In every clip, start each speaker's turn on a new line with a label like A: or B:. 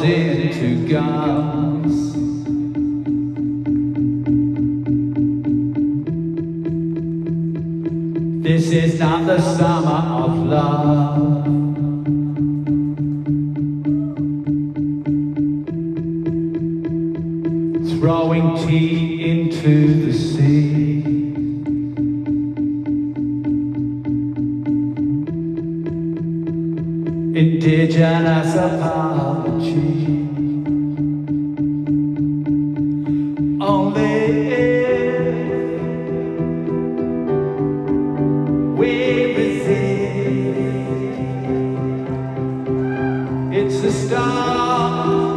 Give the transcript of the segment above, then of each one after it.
A: flowers into gums. This is not the summer of love. Throwing tea into the sea. Indigenous apology. Only if we resist, it's a star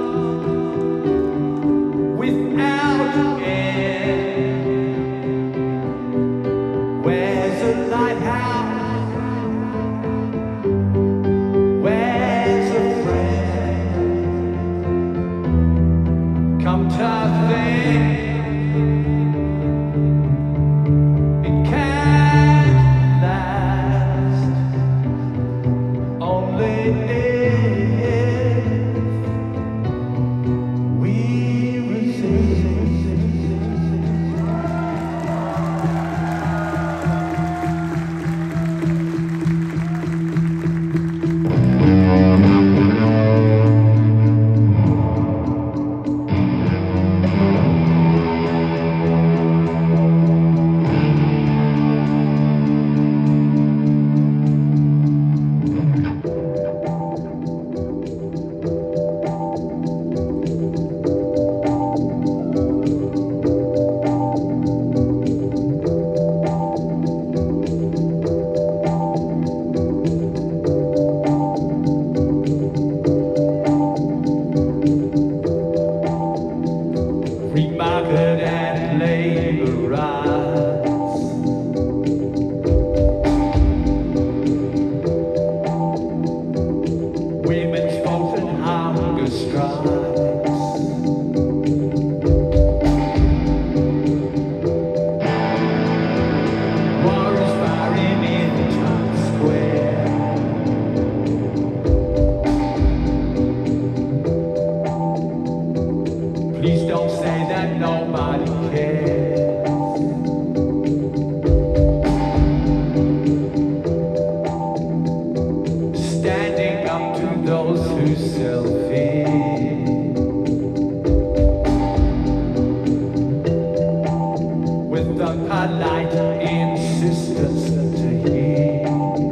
A: without end. Where's a lighthouse? Come to think, it can't last. Only if we resist. Free market and labor rights. Women's vote and hunger strikes. War is firing in Times Square. Please don't say that nobody cares. Standing up to those who sell fear. With the polite insistence to hear.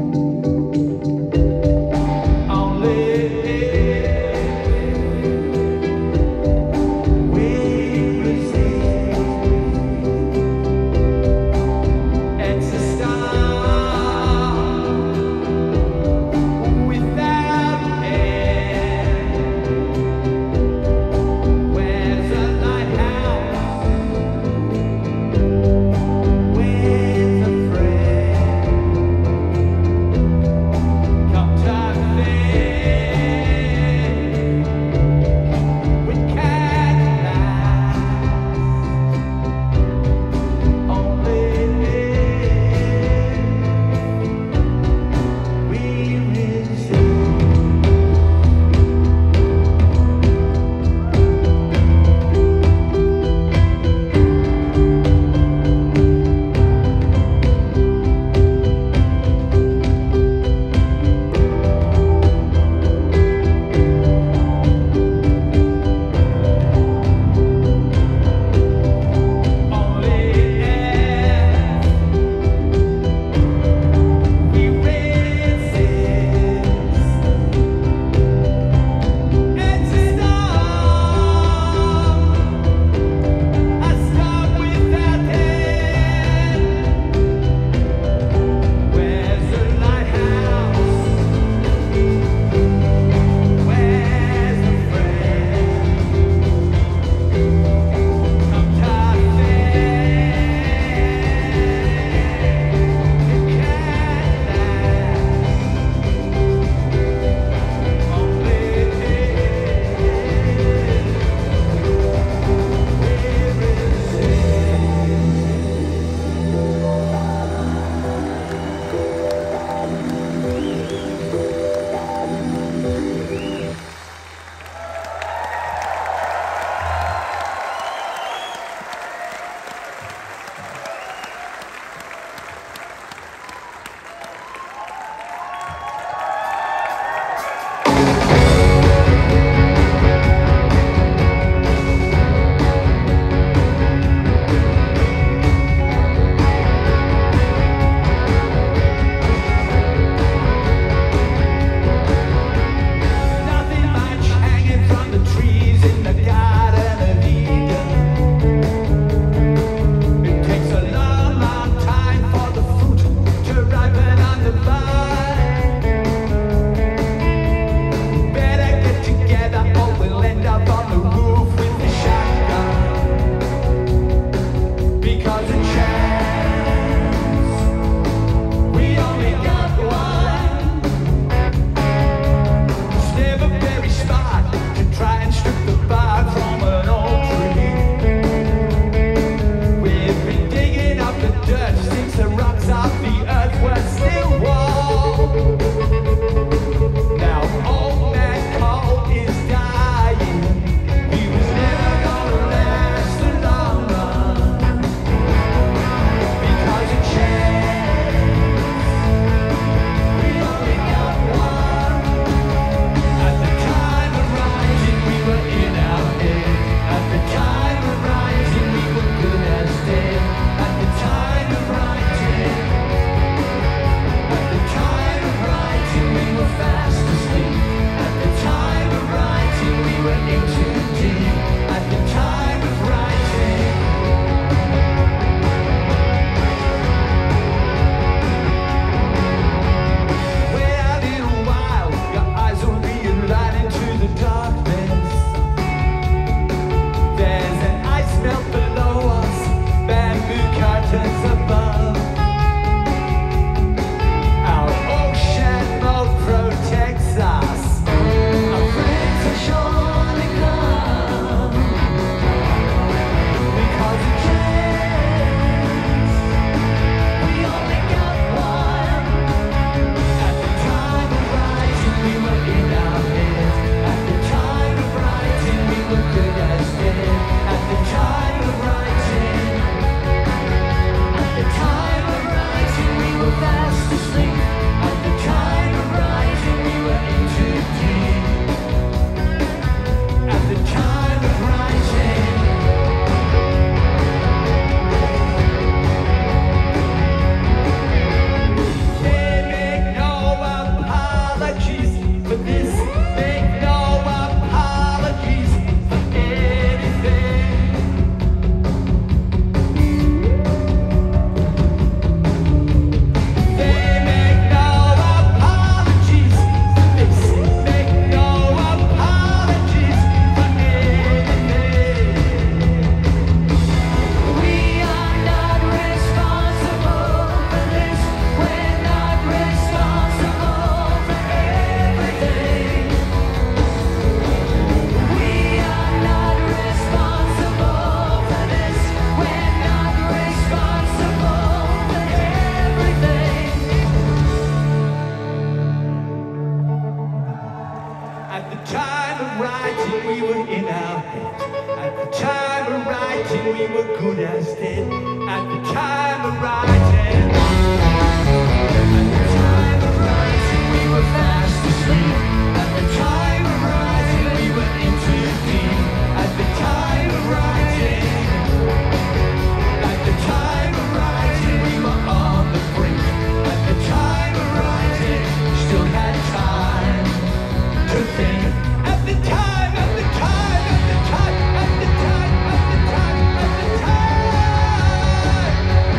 A: Only without end. At the time of writing we were in our head. At the time of writing we were good as dead. At the time of writing, at the time of writing we were fast asleep. At the time of writing we were in too deep. At the time of writing, at the time of writing we were on the brink. At the time of writing, still had time to think. At the time, at the time, at the time, at the time, at the time, at the time.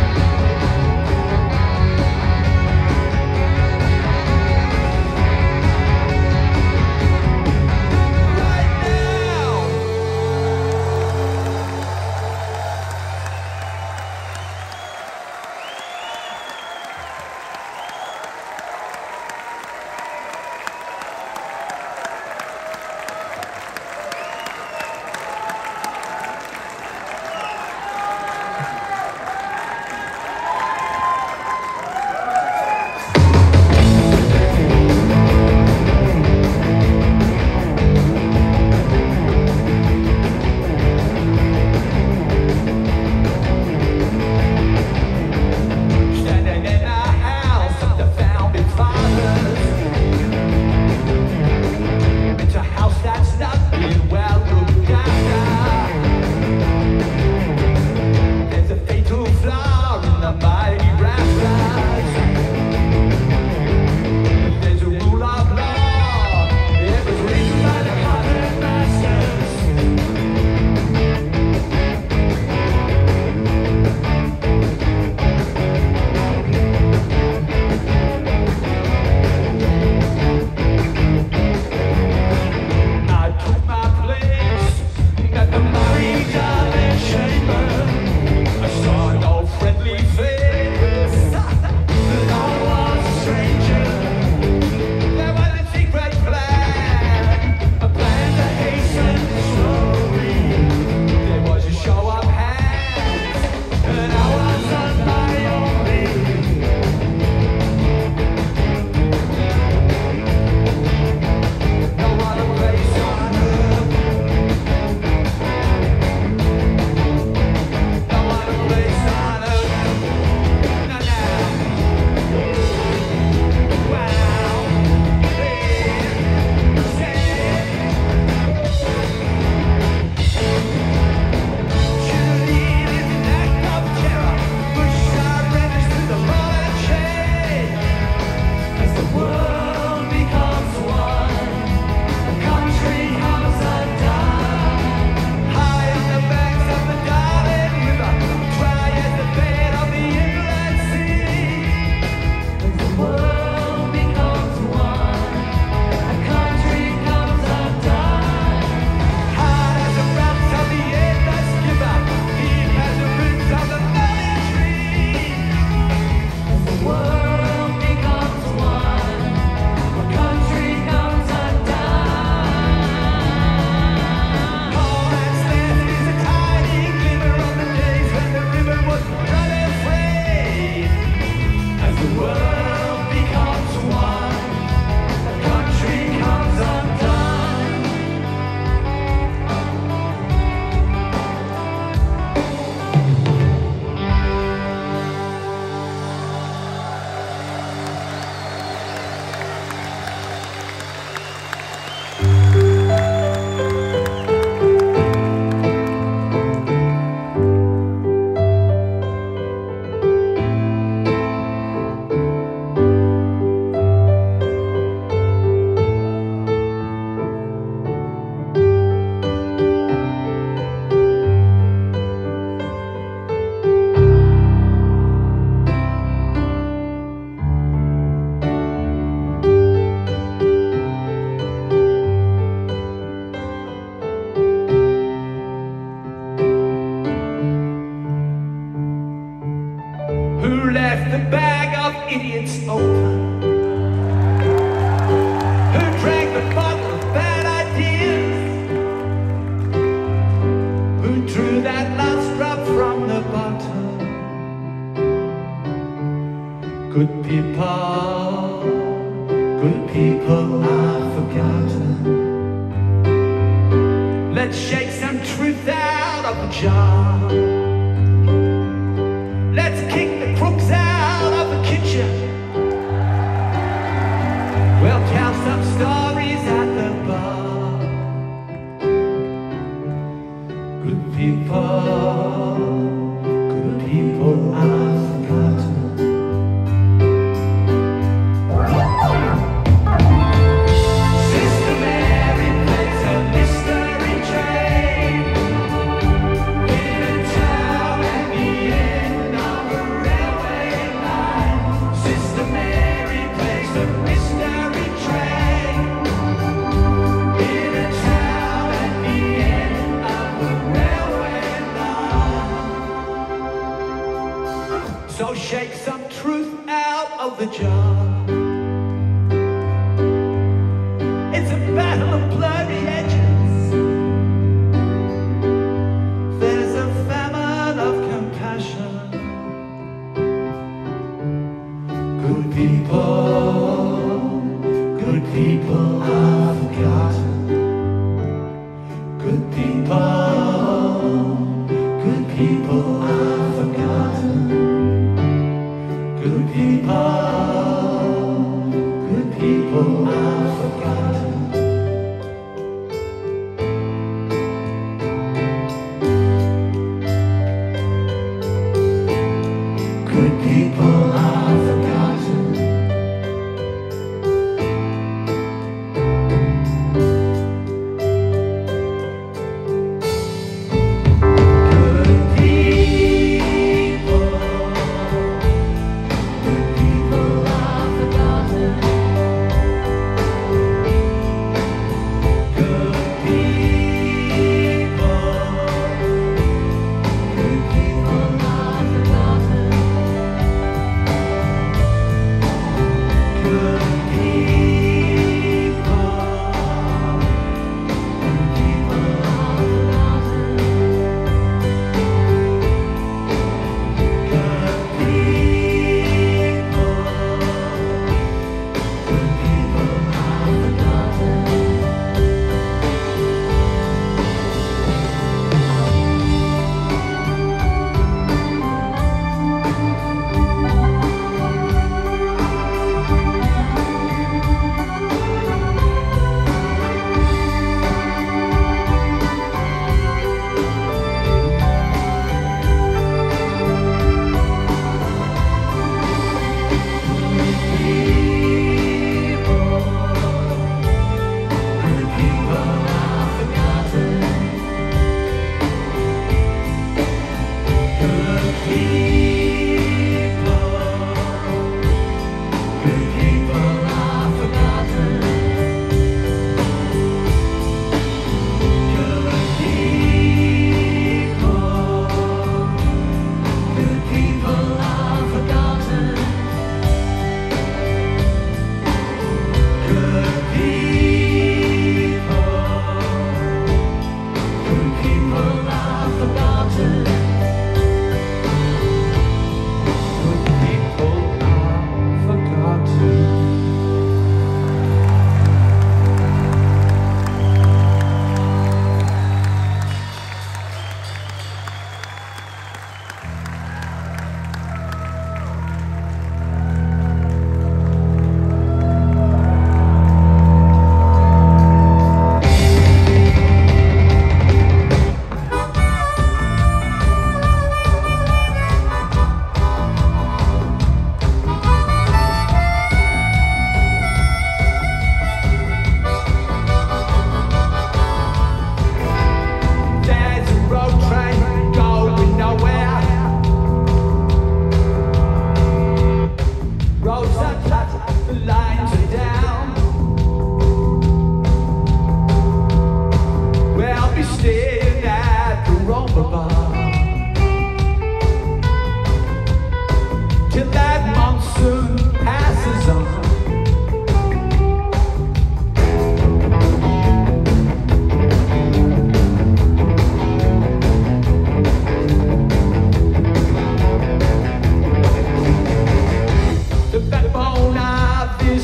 A: Right now. Standing in a house of the founding fathers. It's a house that's not been well looked after. There's a fatal flaw in the mighty rafters. There's a rule of law. It was written by the puppet masters. I took my place at the Murray Darling Chamber. I saw no friendly face. No one was a stranger. There was a secret plan, a plan to hasten the story. There was a show of hands, and I was on my own lead. No other place on earth. No other place on earth. No, no. Wow. Shooting is an act of terror. Push our riders to the ball and chain. As the world becomes one, the country comes undone. High on the banks of the Darling River, dry as the bed of the inland sea. As the world becomes one, the country comes undone. Hard as the rocks of the endless river, deep as the roots of the fallen tree. As the world becomes one, the country comes undone. All that's left is a tiny glimmer of the days when the river was unafraid. As the world becomes one, the country comes undone. Who left the bag of idiots open? Who drank the bottle of bad ideas? Who drew that last drop from the bottle? Good people are forgotten. Let's shake some truth out of the jar. Let's kick the crooks out of the kitchen. We'll tell some stories at the bar. Good people I've forgotten. Sister Mary plays a mystery train in a town at the end of a railway line. Sister Mary plays a mystery train in a town at the end of a railway line. So shake some truth out of the jar. It's a battle of blurry edges. There's a famine of compassion. Good people I've forgotten. Good people I've forgotten. Good people I've forgotten. Good people I've forgotten.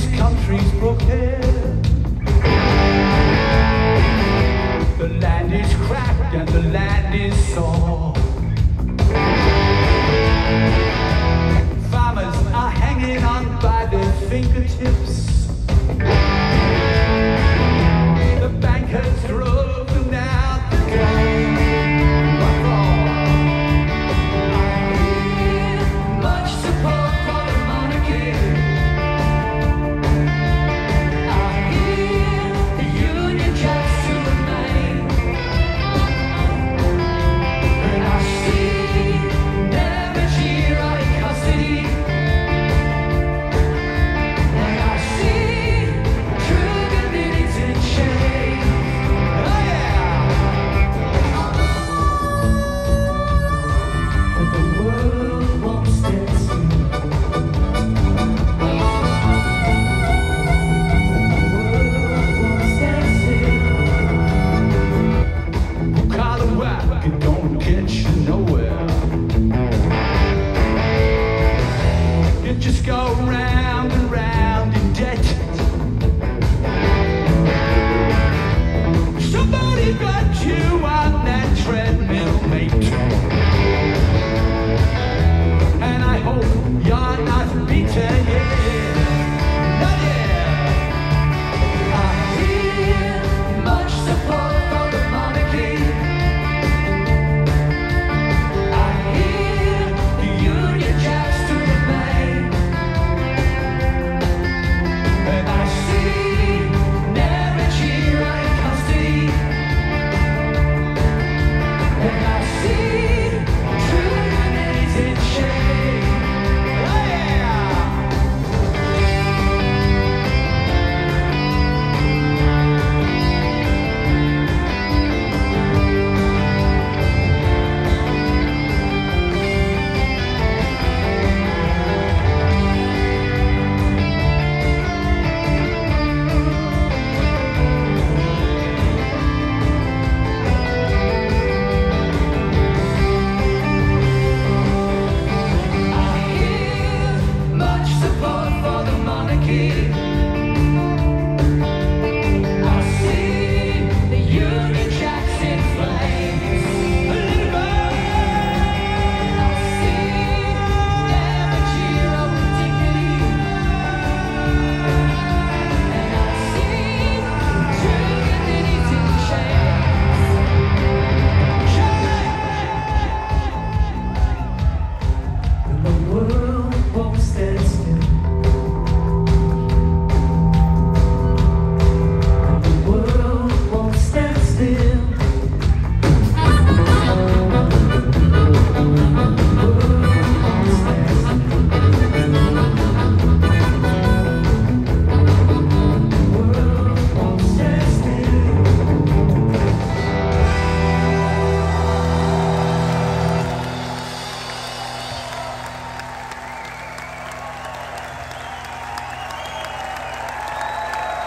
B: The land is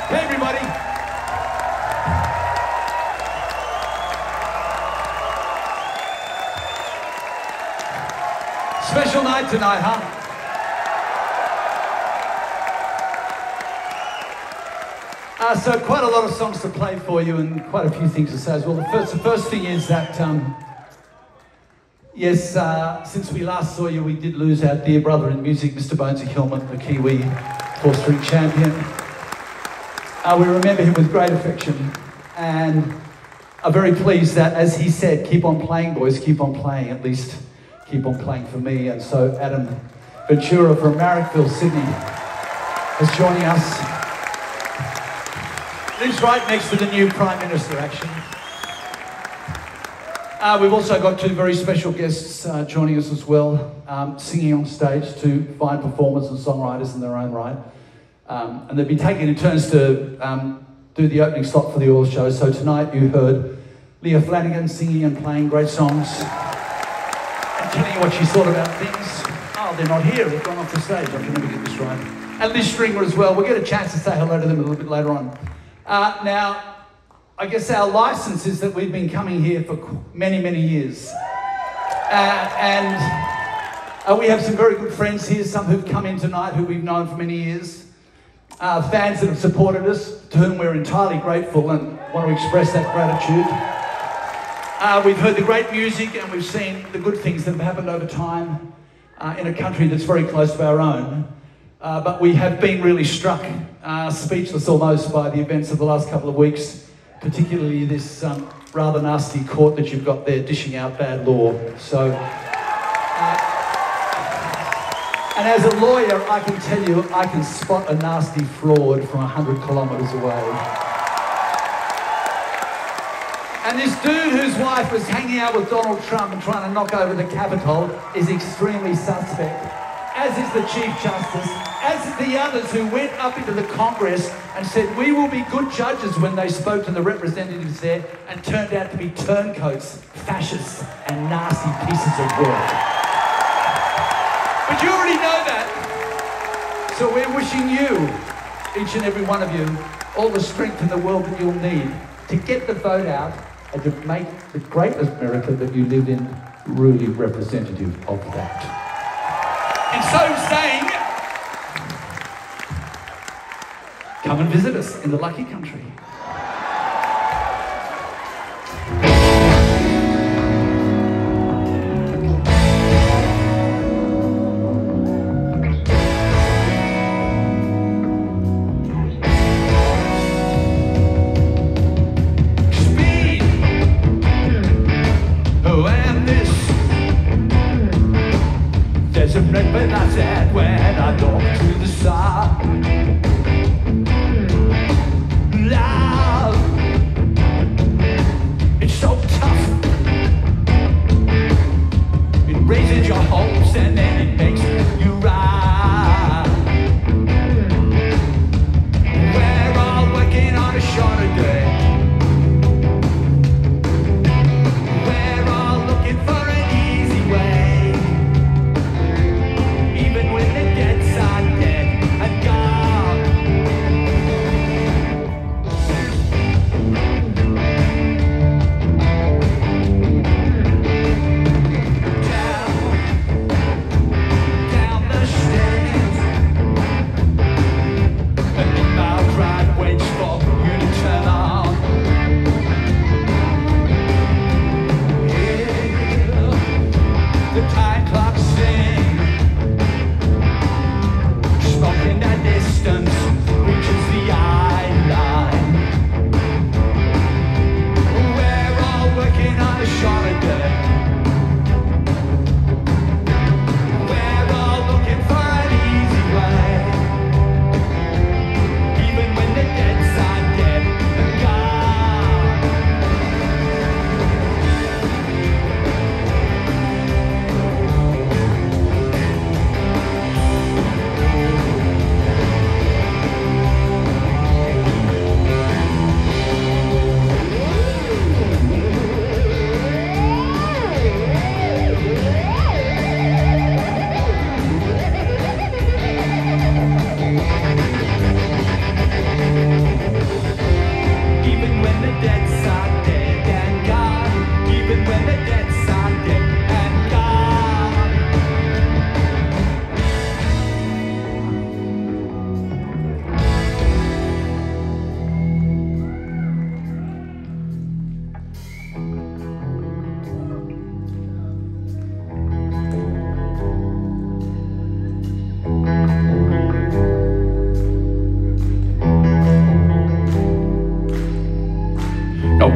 B: Hey, everybody. Special night tonight, huh? So quite a lot of songs to play for you and quite a few things to say as well. The first thing is that, yes, since we last saw you, we did lose our dear brother in music, Mr. Bonesy Hillman, the Kiwi 4-string champion. We remember him with great affection and are very pleased that, as he said, keep on playing, boys, keep on playing, at least keep on playing for me. And so Adam Ventura from Marrickville, Sydney, is joining us. Lives right next to the new Prime Minister, actually. We've also got two very special guests joining us as well, singing on stage, two fine performers and songwriters in their own right. And they've been taking in turns to do the opening slot for the Oil Show. So tonight you heard Leah Flanagan singing and playing great songs and telling you what she thought about things. Oh, they're not here, they've gone off the stage. I can never get this right. And Liz Stringer as well. We'll get a chance to say hello to them a little bit later on. Now, I guess our license is that we've been coming here for many, many years. And we have some very good friends here, some who've come in tonight who we've known for many years. Fans that have supported us, to whom we're entirely grateful and want to express that gratitude. We've heard the great music and we've seen the good things that have happened over time in a country that's very close to our own. But we have been really struck, speechless almost, by the events of the last couple of weeks, particularly this rather nasty court that you've got there dishing out bad law. So, and as a lawyer, I can tell you, I can spot a nasty fraud from 100 kilometres away. And this dude whose wife was hanging out with Donald Trump and trying to knock over the Capitol is extremely suspect, as is the Chief Justice, as the others who went up into the Congress and said, we will be good judges, when they spoke to the representatives there and turned out to be turncoats, fascists and nasty pieces of work. But you already know that. So we're wishing you, each and every one of you, all the strength in the world that you'll need to get the vote out and to make the great America that you live in really representative of that. And so saying, come and visit us in the lucky country. Speed. Oh, and this. There's a breakfast I said when I look to the side. Loud.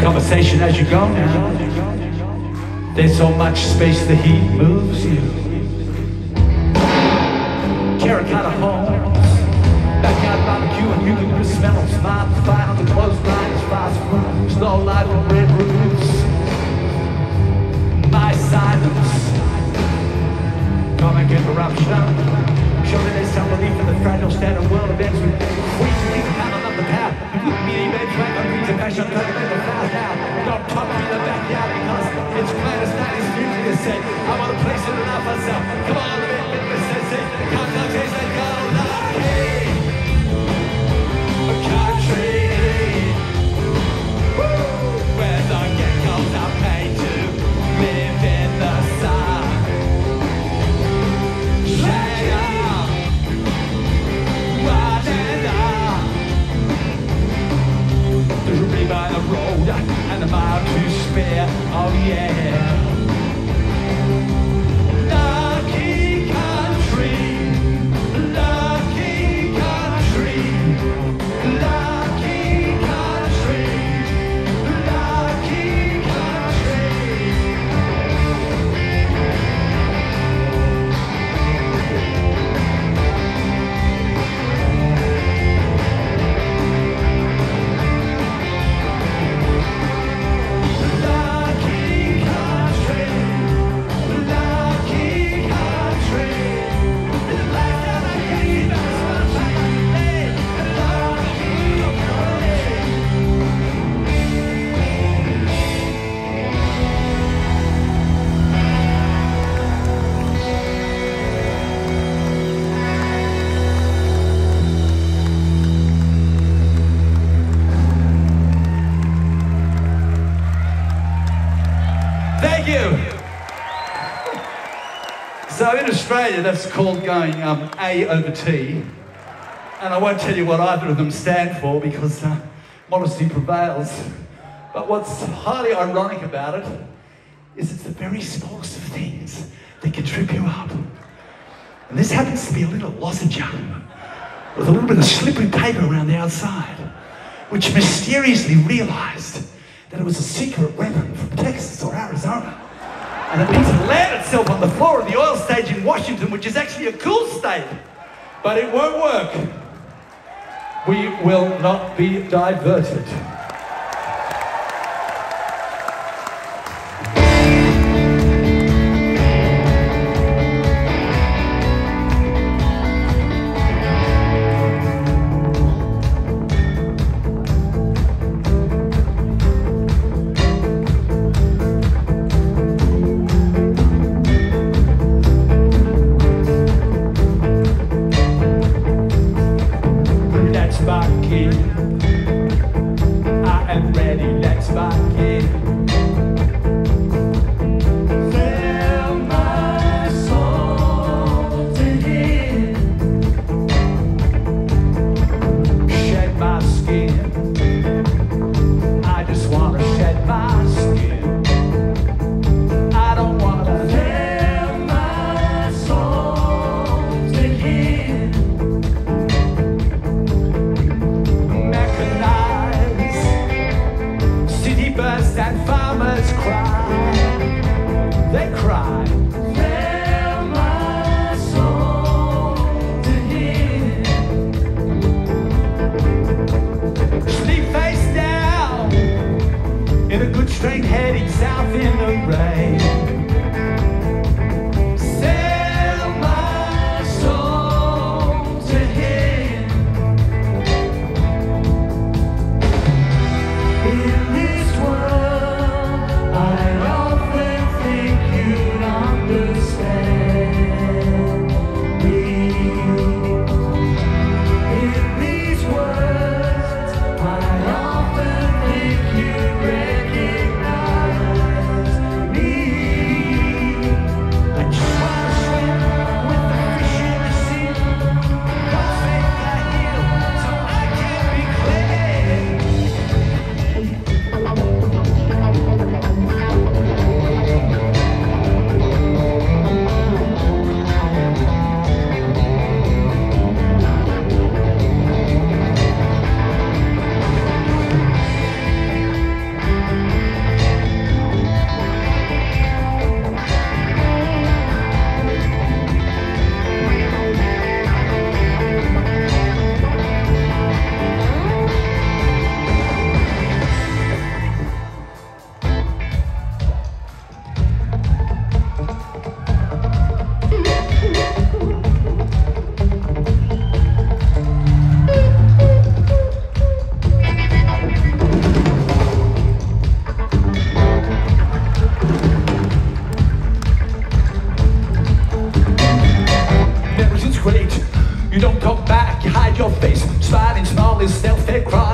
B: Conversation as you go now. There's so much space the heat moves you. Terracotta homes, backyard barbecue and eucalyptus smells. Mob fire on the clotheslines, fast food, slow light on red roofs. My silence, comic interruption. Surely there's some relief in the fragile standard world events with weeks and weeks of handling up the path. Mini beds, right on beats of passion, cutting in the fast now. Don't talk to me in the backyard because it's clandestine, it's music to say. I want a place in and of myself. Come on, let's say, come down, chase that go, lucky. A country where the geckos are paid to live in the sun. By the road and a mile to spare, oh yeah. Lucky country, lucky country, lucky country, lucky country. Thank you. So in Australia, that's called going A over T. And I won't tell you what either of them stand for because modesty prevails. But what's highly ironic about it is it's the very smallest of things that can trip you up. And this happens to be a little lozenge with a little bit of slippery paper around the outside, which mysteriously realized that it was a secret weapon from Texas or Arizona. And it needs to land itself on the floor of the oil stage in Washington, which is actually a cool state. But it won't work. We will not be diverted. I am ready, let's rock it. Fill my soul to hear. Shed my skin. I just wanna shed my skin. I don't wanna fill my soul to hear. Burst and fire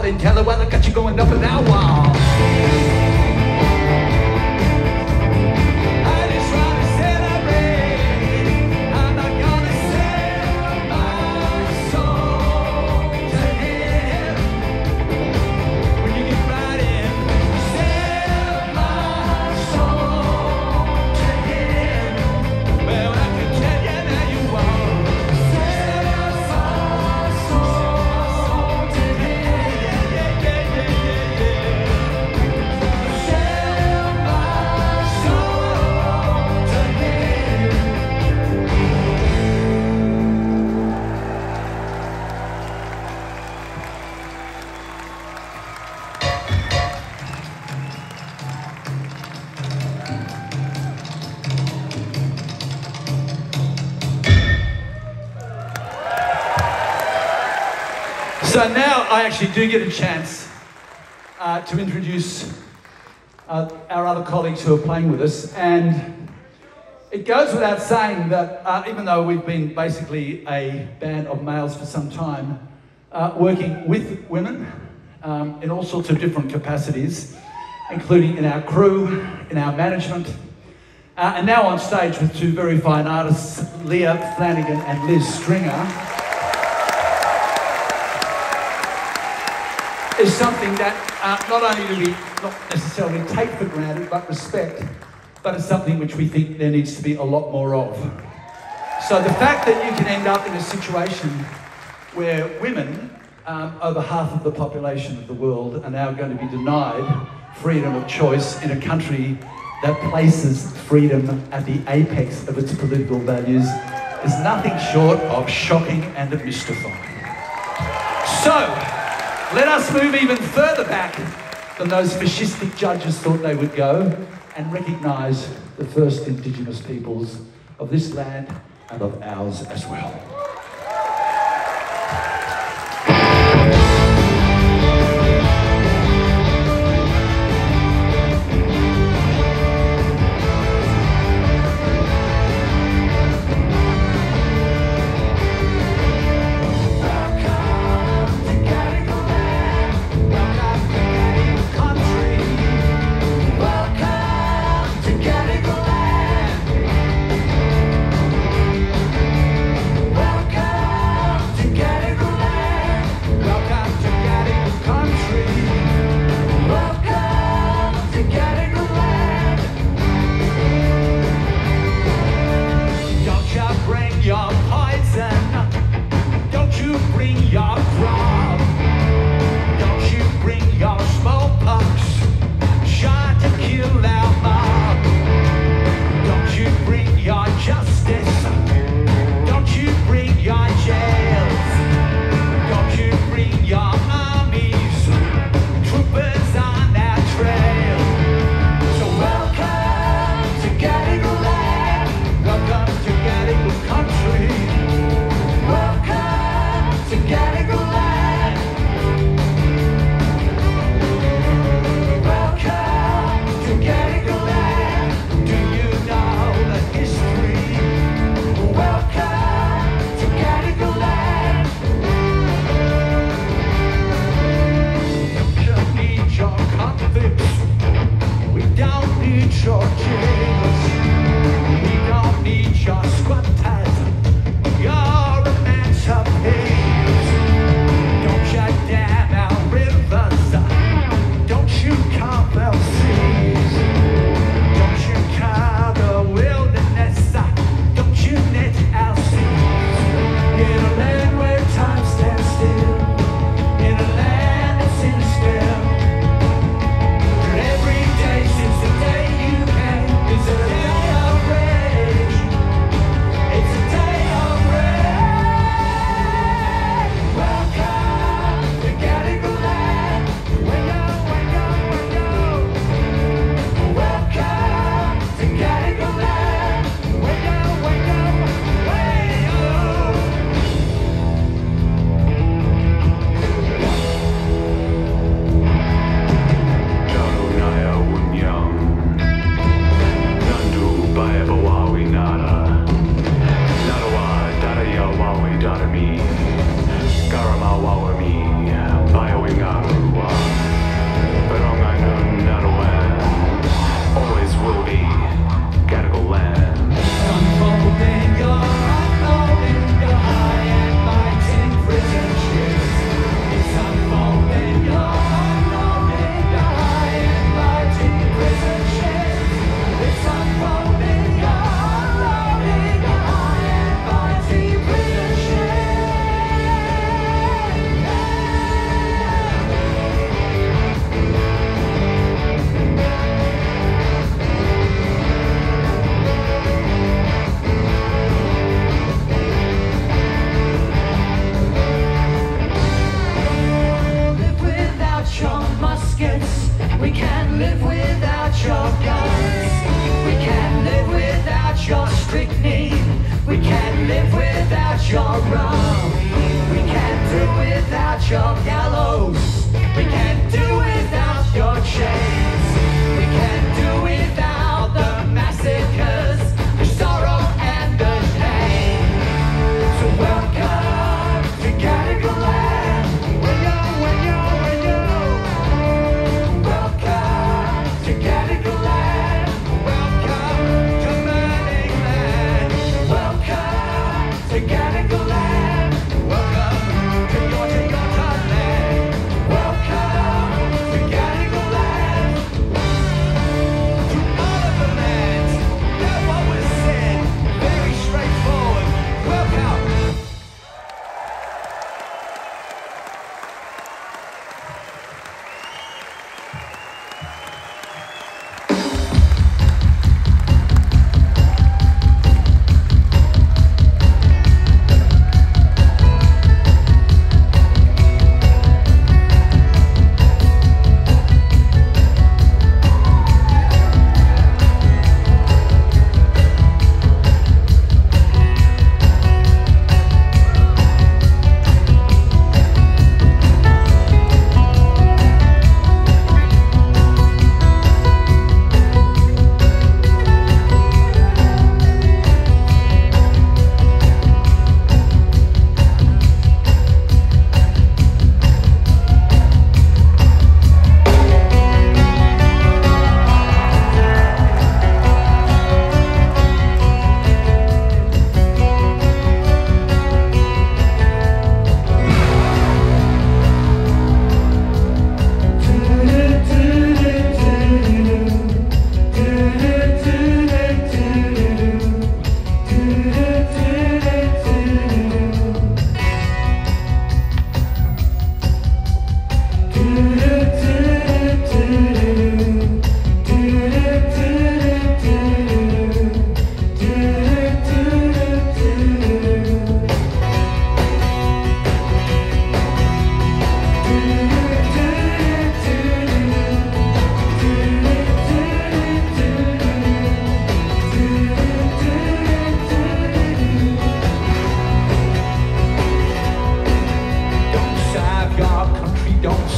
B: then tell her what I got you going up and down wall. I just wanna celebrate. I'm not gonna sell my soul to him. When you get right in, sell my soul to him. Well, I can tell you now you won't. Sell my soul to him. Yeah, yeah, yeah, yeah, yeah. Sell my soul to him. So now I actually do get a chance to introduce our other colleagues who are playing with us. And it goes without saying that even though we've been basically a band of males for some time, working with women in all sorts of different capacities, including in our crew, in our management, and now on stage with two very fine artists, Leah Flanagan and Liz Stringer, is something that not only do we not necessarily take for granted, but respect, but it's something which we think there needs to be a lot more of. So the fact that you can end up in a situation where women, over half of the population of the world, are now going to be denied freedom of choice in a country that places freedom at the apex of its political values is nothing short of shocking and mystifying. So, let us move even further back than those fascistic judges thought they would go and recognise the first Indigenous peoples of this land and of ours as well.
A: Welcome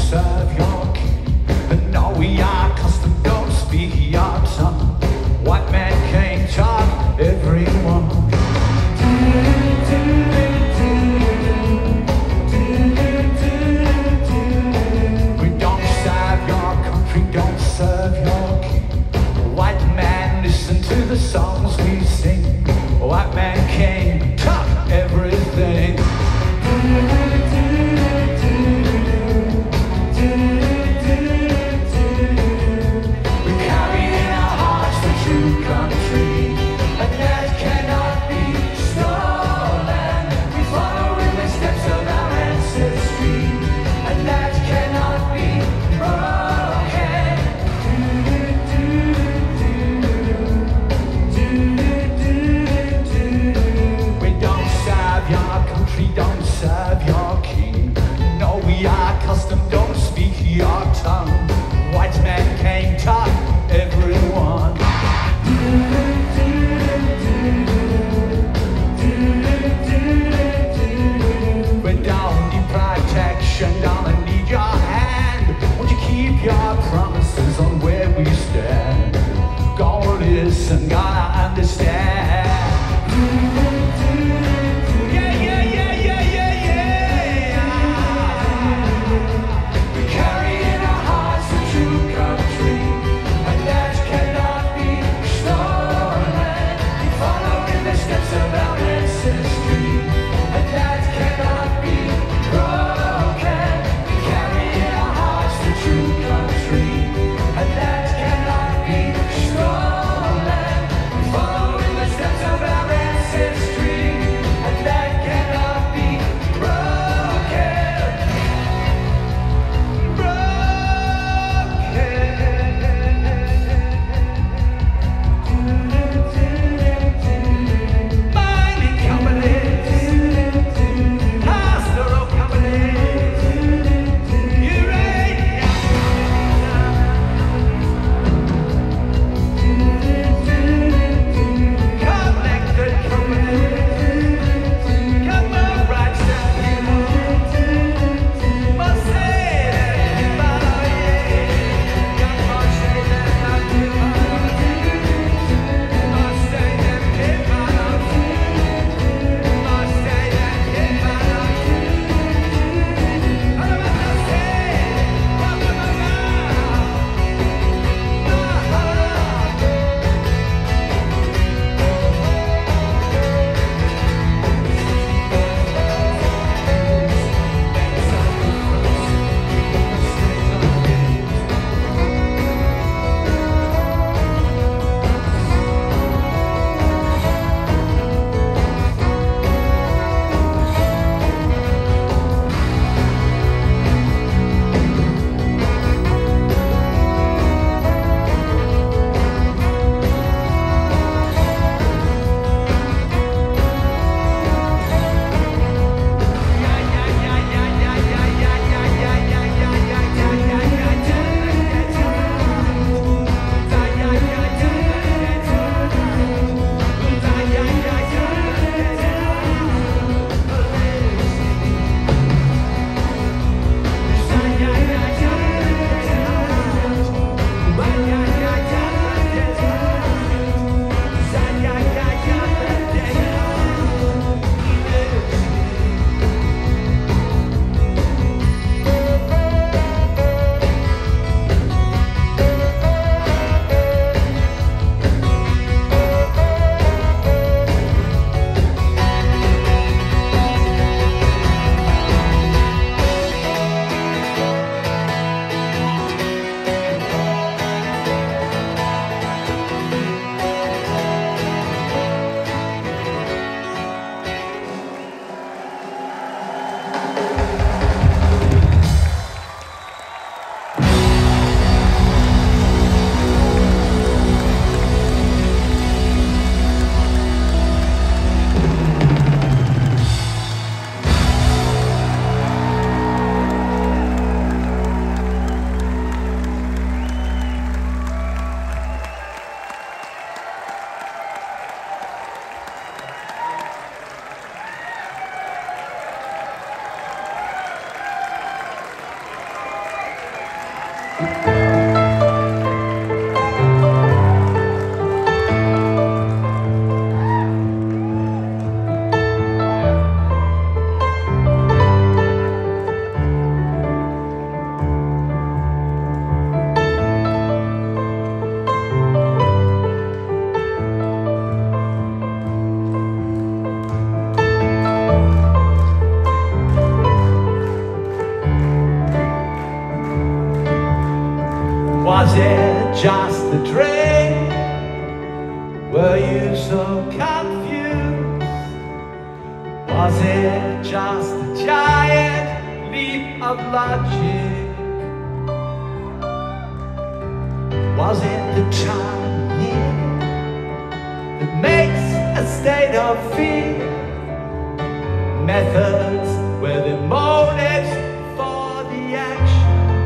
A: serve your king. And no, we are custom, don't speak your tongue. White man came, charge everyone. We don't serve your country, don't serve your king. White man, listen to the songs we sing. White man came, took everything. Was it just a dream? Were you so confused? Was it just a giant leap of logic? Was it the time of year that makes a state of fear? Methods were the motives for the action.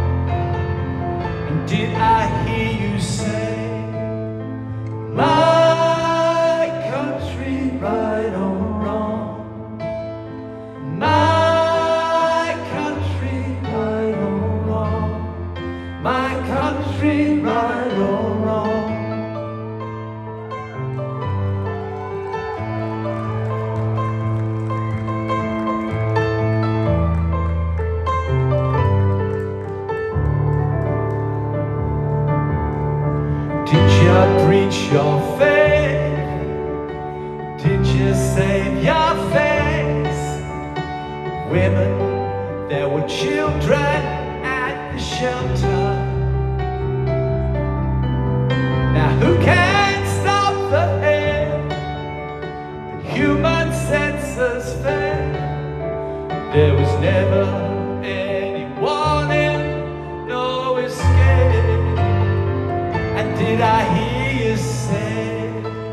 A: Did I hear you say, my country, right or wrong? My country, right or wrong? My country, right or wrong? Did you breach your faith? Did you save your face? Women, there were children at the shelter. Now who can stop the hand that human senses fail? There was never any warning, no escape. And did I hear you say,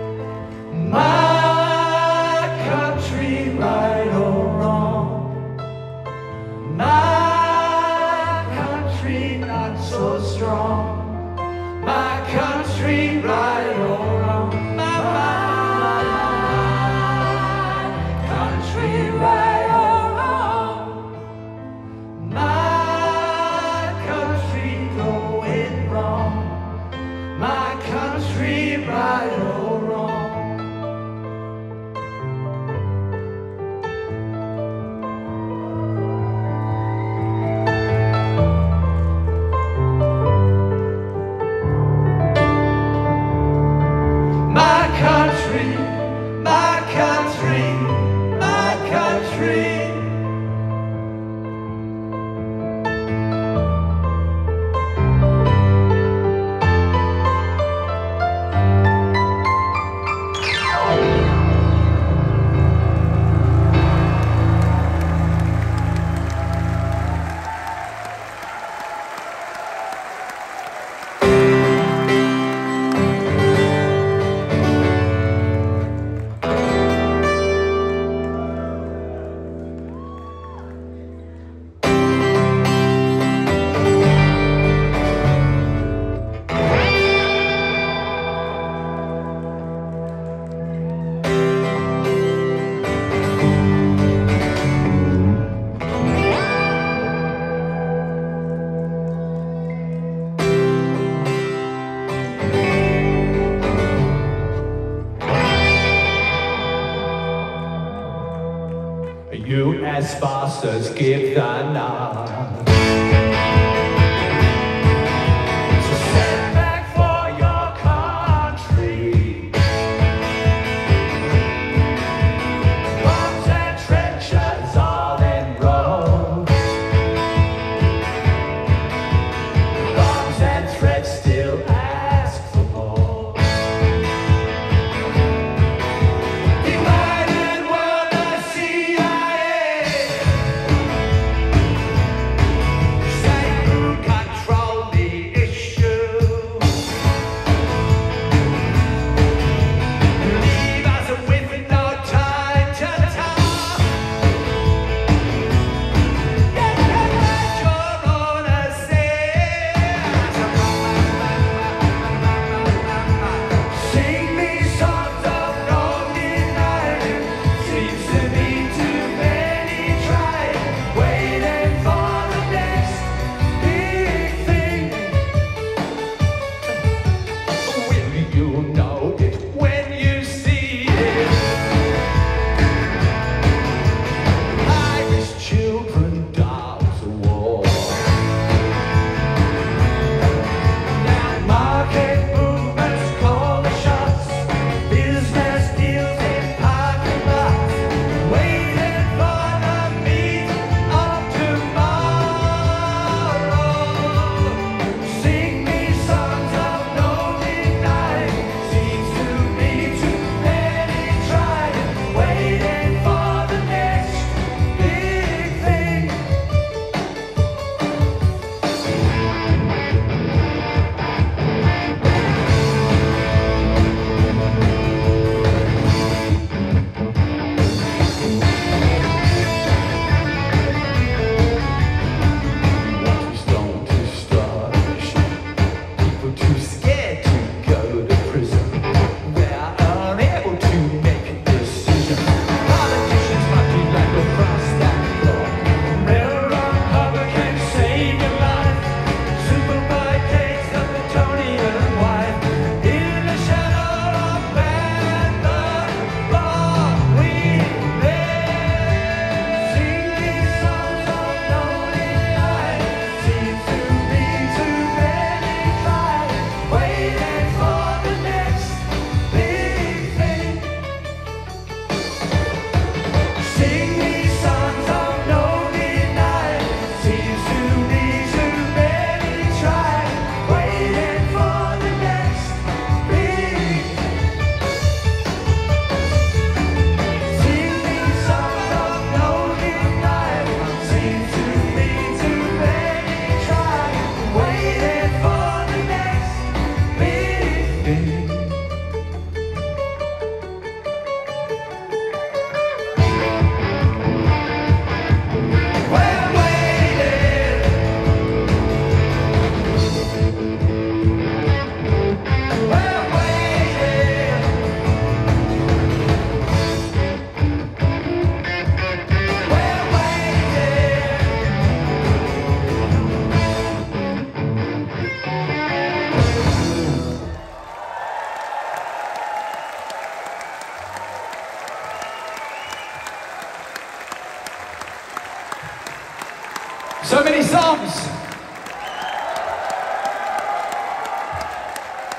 A: my country, right or wrong? My country, not so strong. My country, right or wrong? My country, right or wrong? My country going wrong. My country, right or wrong? My country, my country, my country. U.S. bosses give the nod. So stand back for your country. Bombs and trenches all in row. Bombs and threats still ask for more. Divided world, the CIA.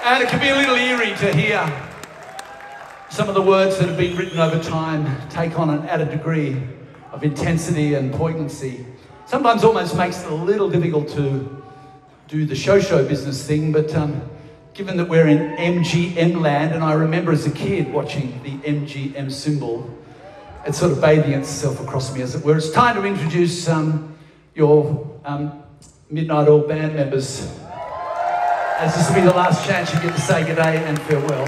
B: And it can be a little eerie to hear some of the words that have been written over time take on an added degree of intensity and poignancy. Sometimes almost makes it a little difficult to do the show business thing, but given that we're in MGM land, and I remember as a kid watching the MGM symbol, it's sort of bathing itself across me, as it were. It's time to introduce your Midnight Oil band members, as this will be the last chance you get to say good day and farewell.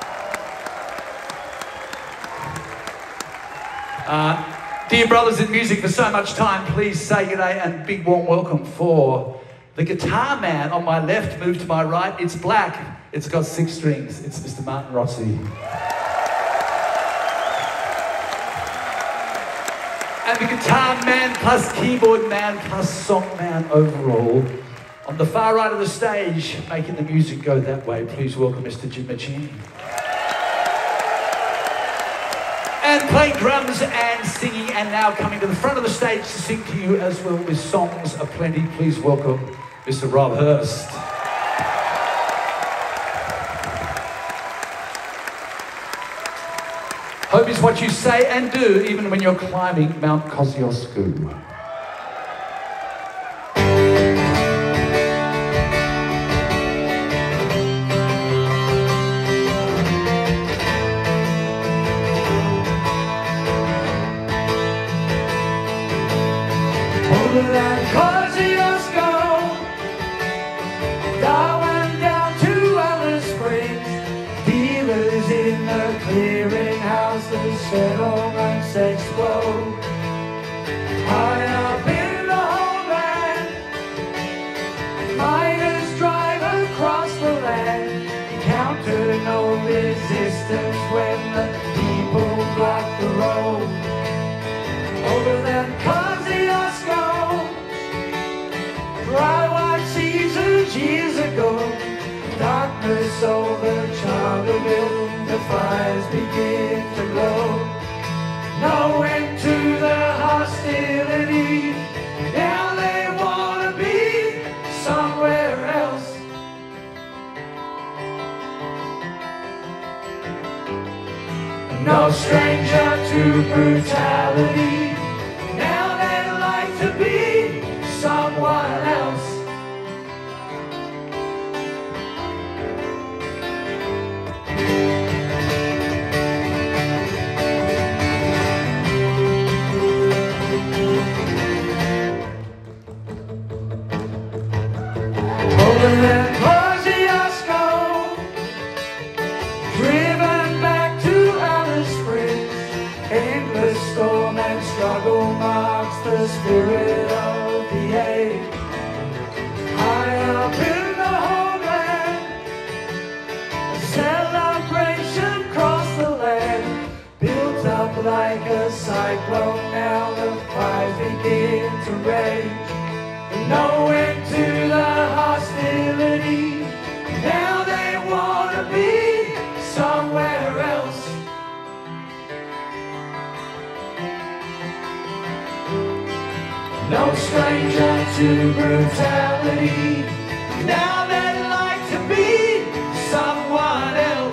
B: Dear brothers in music for so much time, please say good day and big warm welcome for the guitar man on my left. Move to my right. It's black. It's got 6 strings. It's Mr. Martin Rossi. And the guitar man plus keyboard man plus song man overall. On the far right of the stage, making the music go that way, please welcome Mr. Jim Machini. And playing drums and singing, and now coming to the front of the stage to sing to you as well with songs aplenty, please welcome Mr. Rob Hurst. Hope is what you say and do, even when you're climbing Mount Kosciuszko.
A: Over that Kosciuszko, Darwin down to Alice Springs, dealers in the clearinghouse, the settlements explode. High up in the homeland, miners drive across the land, encounter no resistance when the people block the road. Over that Kosciuszko, dry white seasons years ago, darkness over Charleville, the fires begin to glow. No end to the hostility, now they wanna be somewhere else. No stranger to brutality, now they'd like to be someone else. Over that Kosciuszko, driven back to Alice Springs, endless storm and struggle marks the spirit of the age. High up in the homeland, a celebration across the land, built up like a cyclone, now the fires begin to rage. No end to the hostility, now they wanna be somewhere else. No stranger to brutality, now they'd like to be someone else.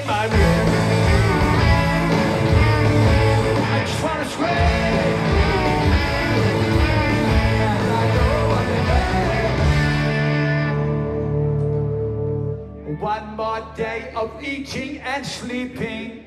A: in my room. I just wanna scream, and I know I'm in bed. One more day of eating and sleeping.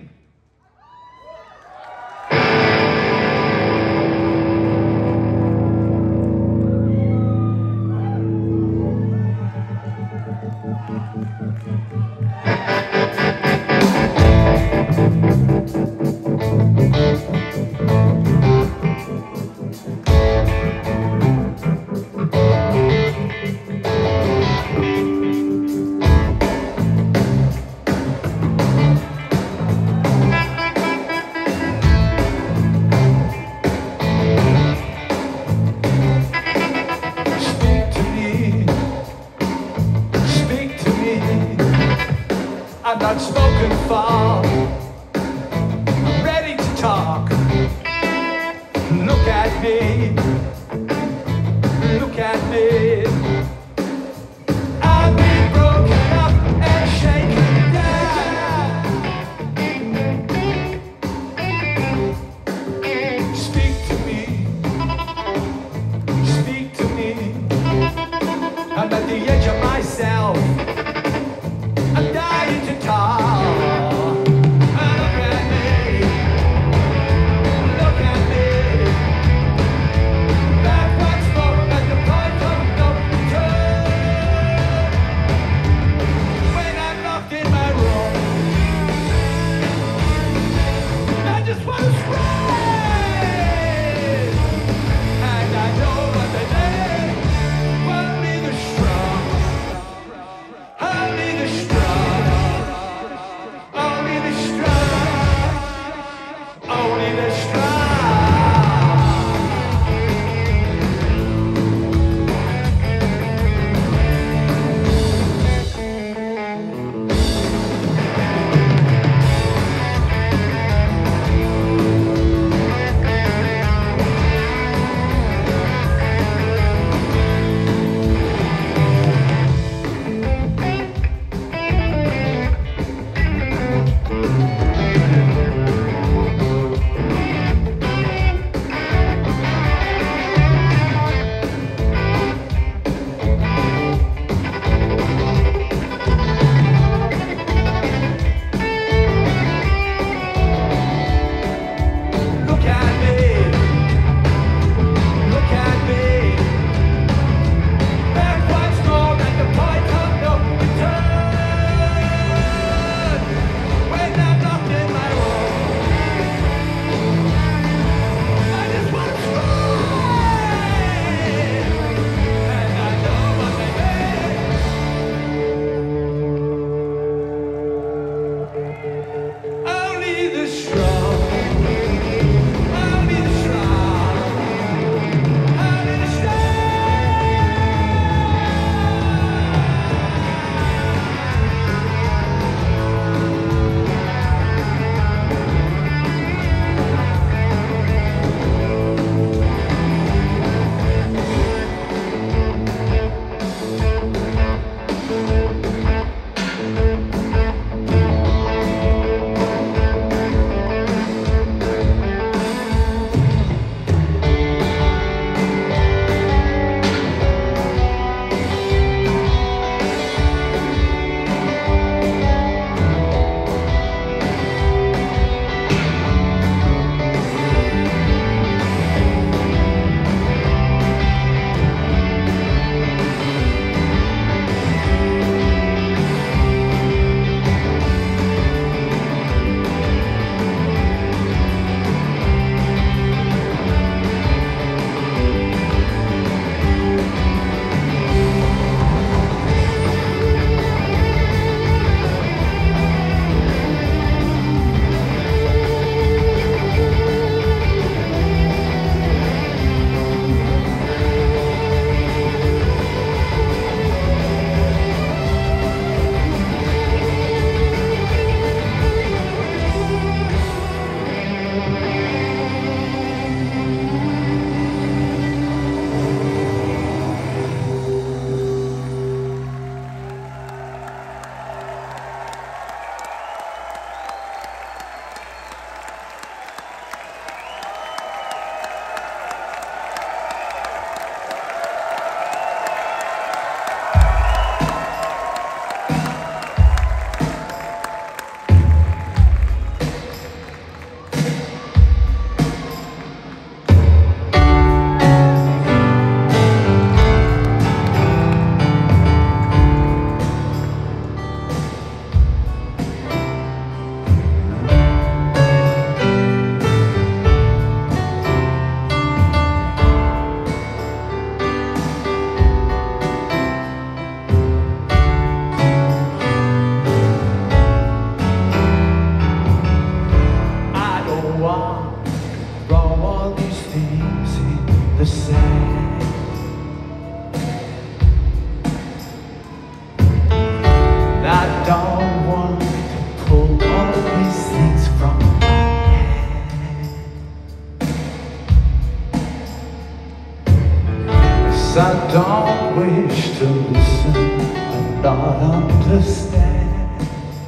B: wish to listen and not understand.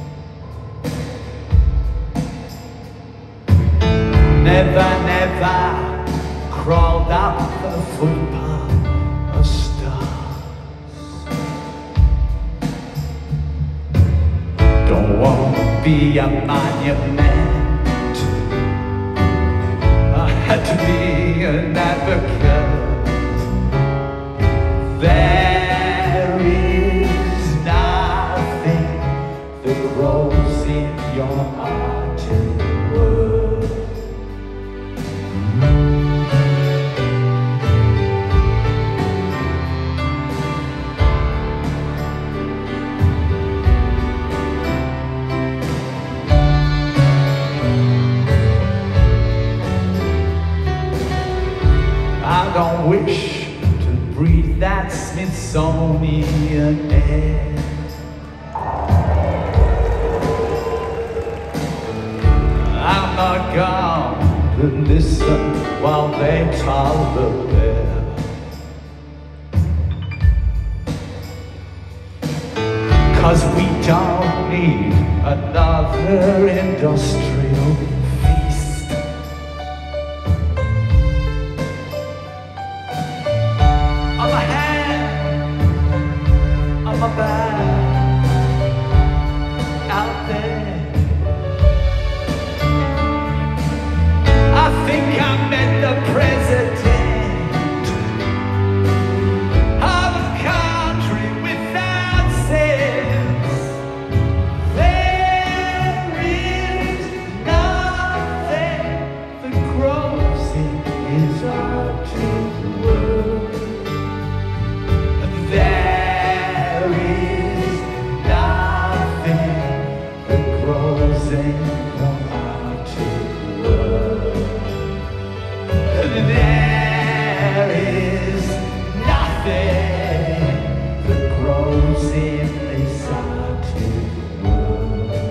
B: Never, never crawled up the footpath of stars. Don't want to be a monument. I had to be an advocate. There is nothing that grows in your heart in the world. I don't wish to breathe that Smithsonian air. I'm not gone to listen while they tell the bear. 'Cause we don't need another industrial feast. On my hand, on my back, out there. I think I met the president of a country without sense. There is nothing that grows in his heart to the world. There is nothing that grows in your heart to the world. There is nothing that grows in this heart to the world.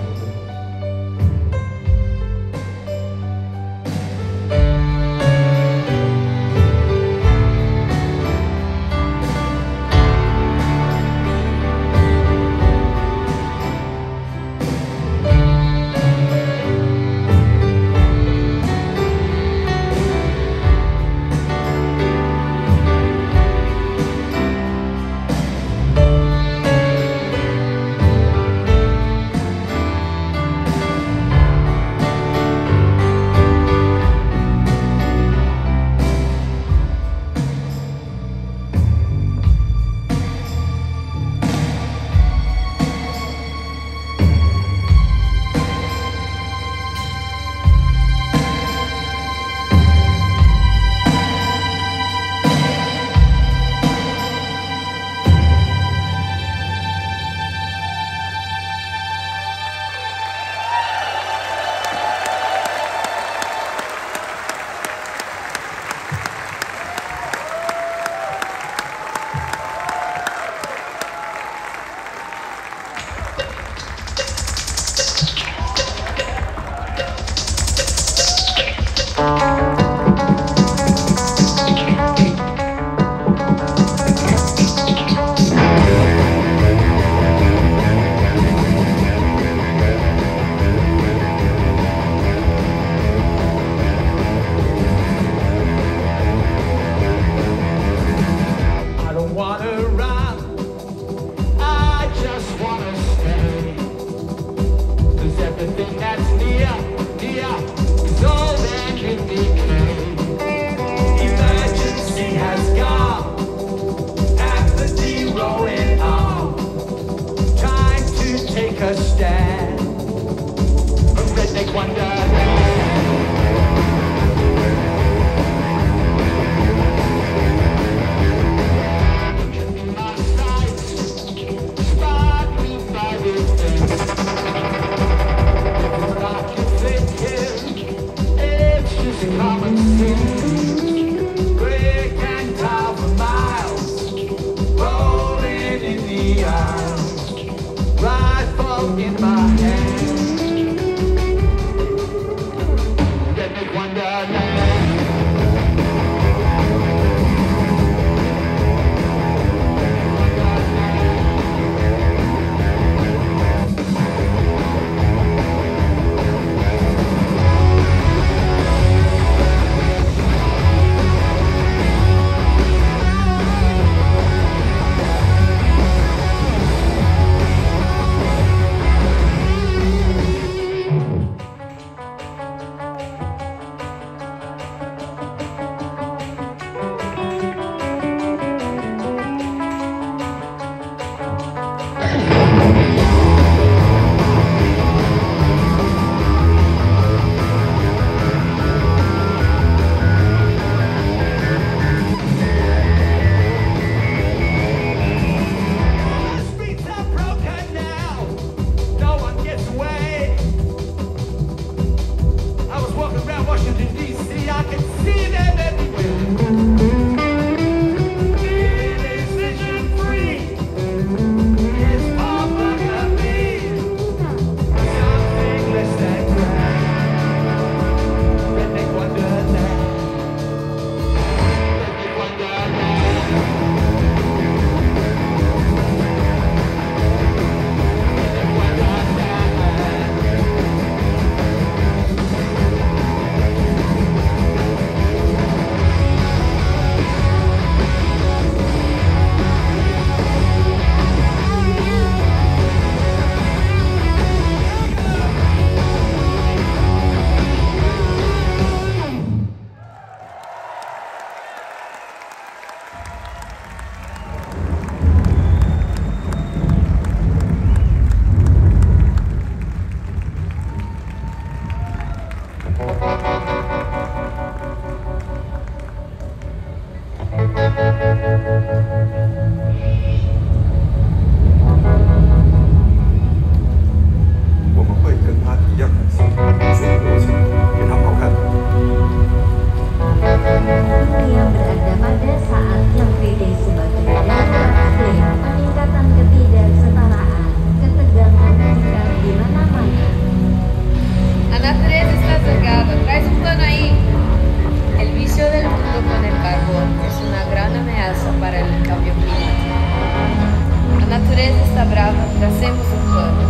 C: natureza está brava, tracemos um plano.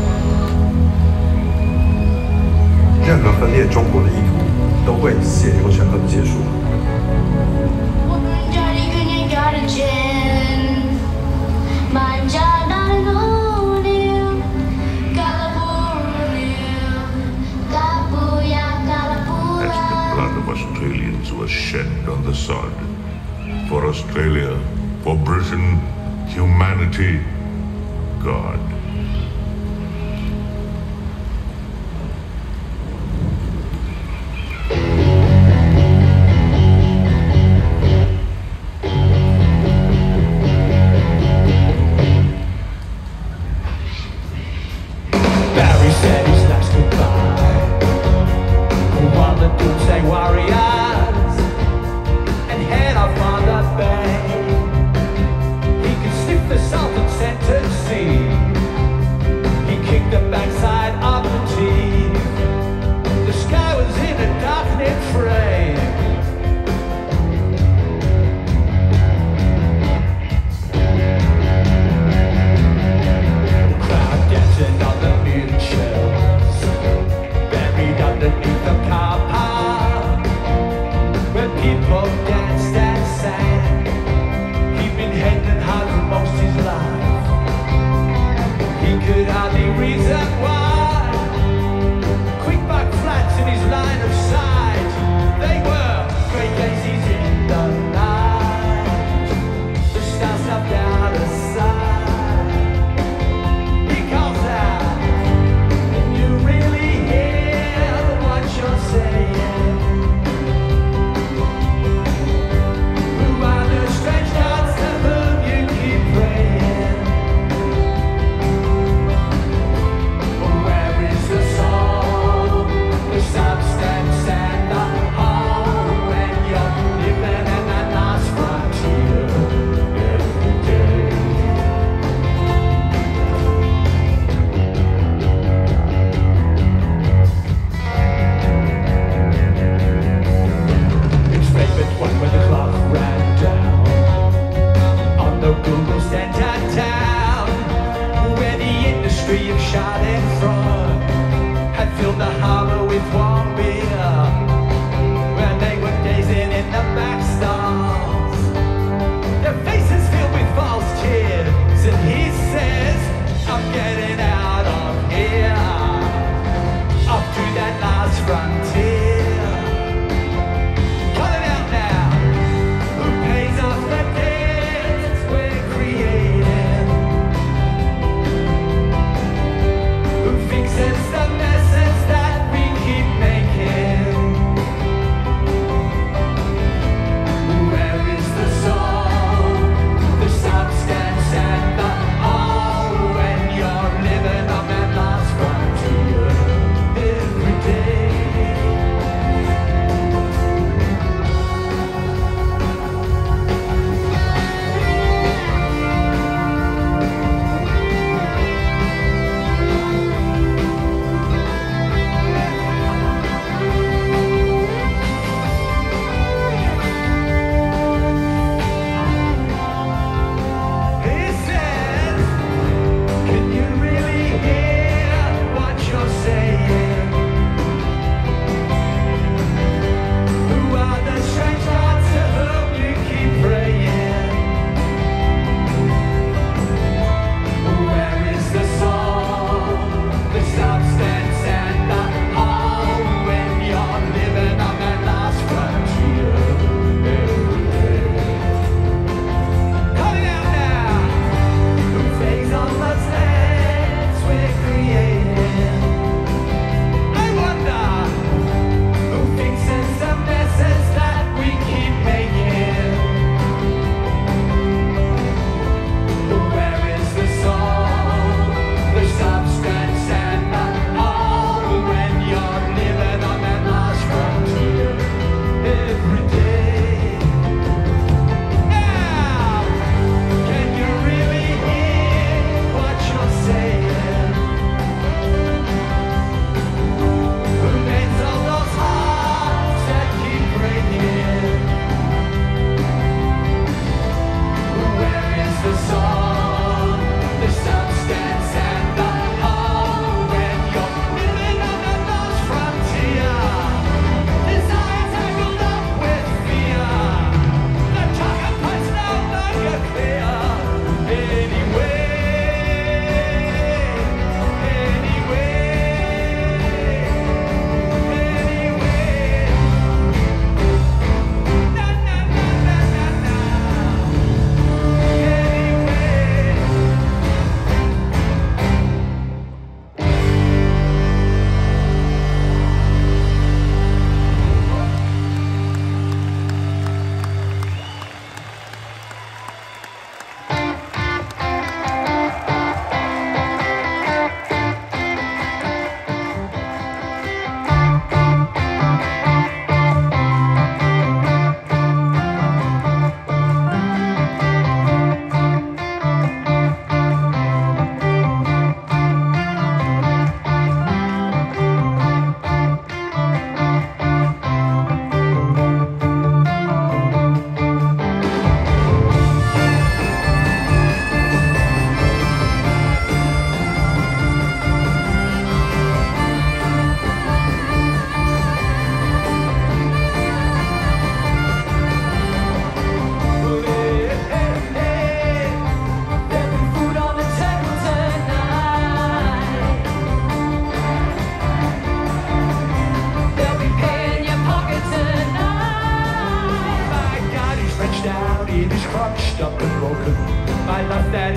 D: 任何分裂中国的意图都会血流成河的结束。
E: As the blood of Australians was shed on the sod. For Australia, for Britain, humanity, God.
A: Barry said his last goodbye. One of the Doomsday Warriors and head off on the bay. He could sniff the salt and scented sea. He kicked the backside of the teeth. The sky was in a darkening frame. Crowd dancing on the mutant shells, buried underneath the car park, where people danced and sang. He'd been heading hard for most his life.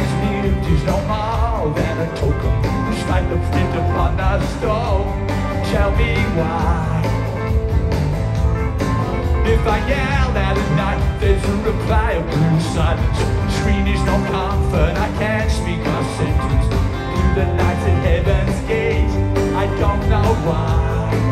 B: his beauty is no more than a token whose like the print upon the stone. Tell me why. If I yell at night, there's a reply of blue silence. Screen is no comfort, I can't speak a sentence. Through the night at heaven's gate, I don't know why.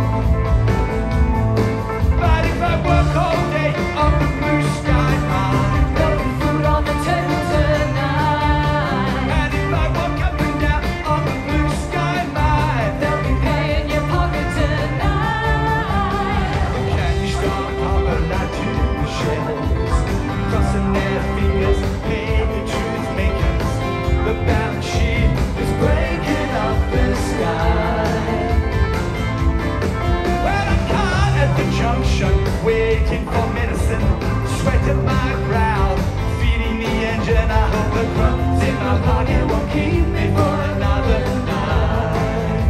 B: But if I work all day on the blue sky high,
A: There'll be food on the table tonight.
B: and if I walk up and down on the blue sky mine,
A: There'll be pay in your pocket tonight.
B: can you stop paparazzi shells, crossing their fingers, paid the truth makers. The balance sheet is breaking up the sky. Well, I'm caught at the junction, waiting for medicine, sweat at my brow, feeding the engine. I hope the crumbs in my pocket won't keep me for another night.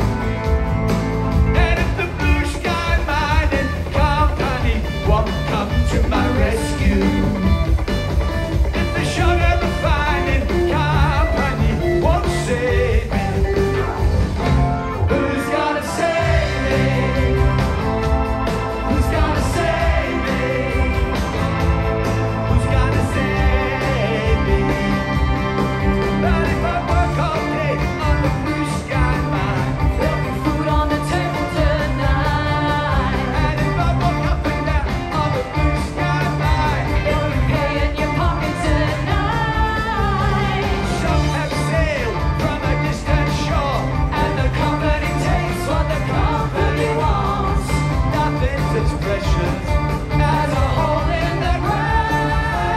B: And if the blue sky mining company won't come to my rescue, if the sugar refining company won't save me, who's gonna save me? Who's gonna save me? Who's gonna save me? But if I work all day on the blue sky mine,
A: There'll be food on the table tonight.
B: and if I walk up and down on the blue sky mine,
A: There'll be pay in your pocket tonight.
B: some have sailed from a distant shore,
A: And the company takes what the company wants.
B: nothing's as precious
A: As a hole in the ground.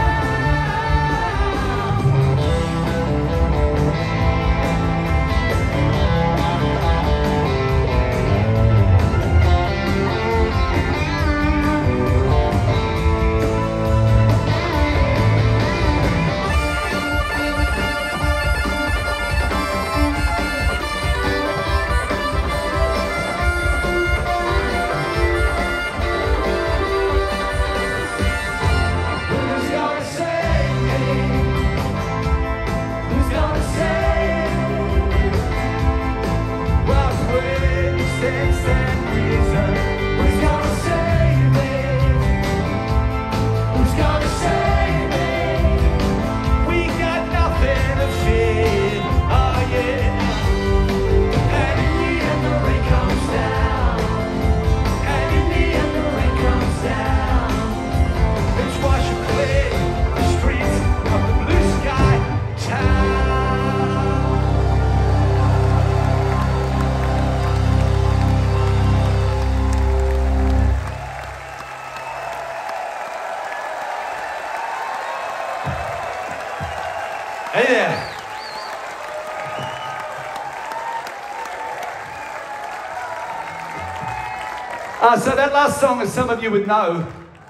B: Who's gonna save me? Who's gonna save me? What way, sense and reason? Who's gonna save me? Who's gonna save me? We got nothing to fear, oh yeah. And in the end the rain comes down. And in the end the rain comes down. Let's wash away the streets of the blue sky town. Hey there. So that last song, as some of you would know,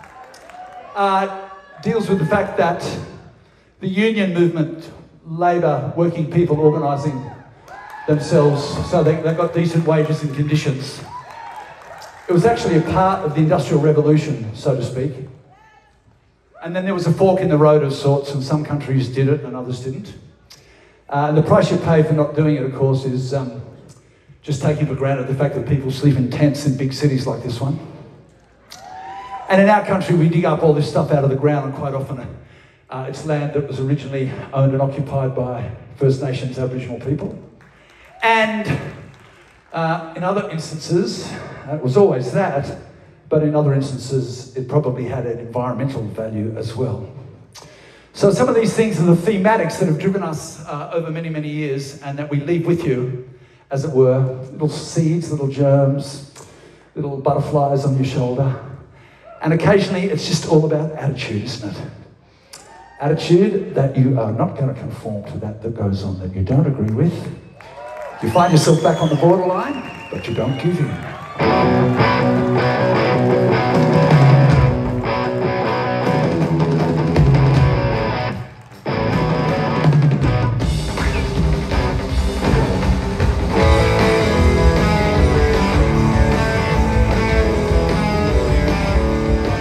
B: deals with the fact that the union movement, labour, working people organising themselves so they've got decent wages and conditions. It was actually a part of the Industrial Revolution, so to speak. And then there was a fork in the road of sorts, and some countries did it and others didn't. And the price you pay for not doing it, of course, is just taking for granted the fact that people sleep in tents in big cities like this one. And in our country, we dig up all this stuff out of the ground, and quite often it's land that was originally owned and occupied by First Nations Aboriginal people. And in other instances, it was always that, but in other instances, it probably had an environmental value as well. So some of these things are the thematics that have driven us over many, many years, and that we leave with you, as it were, little seeds, little germs, little butterflies on your shoulder. And occasionally it's just all about attitude, isn't it? Attitude that you are not going to conform to that goes on that you don't agree with. You find yourself back on the borderline, but you don't give in.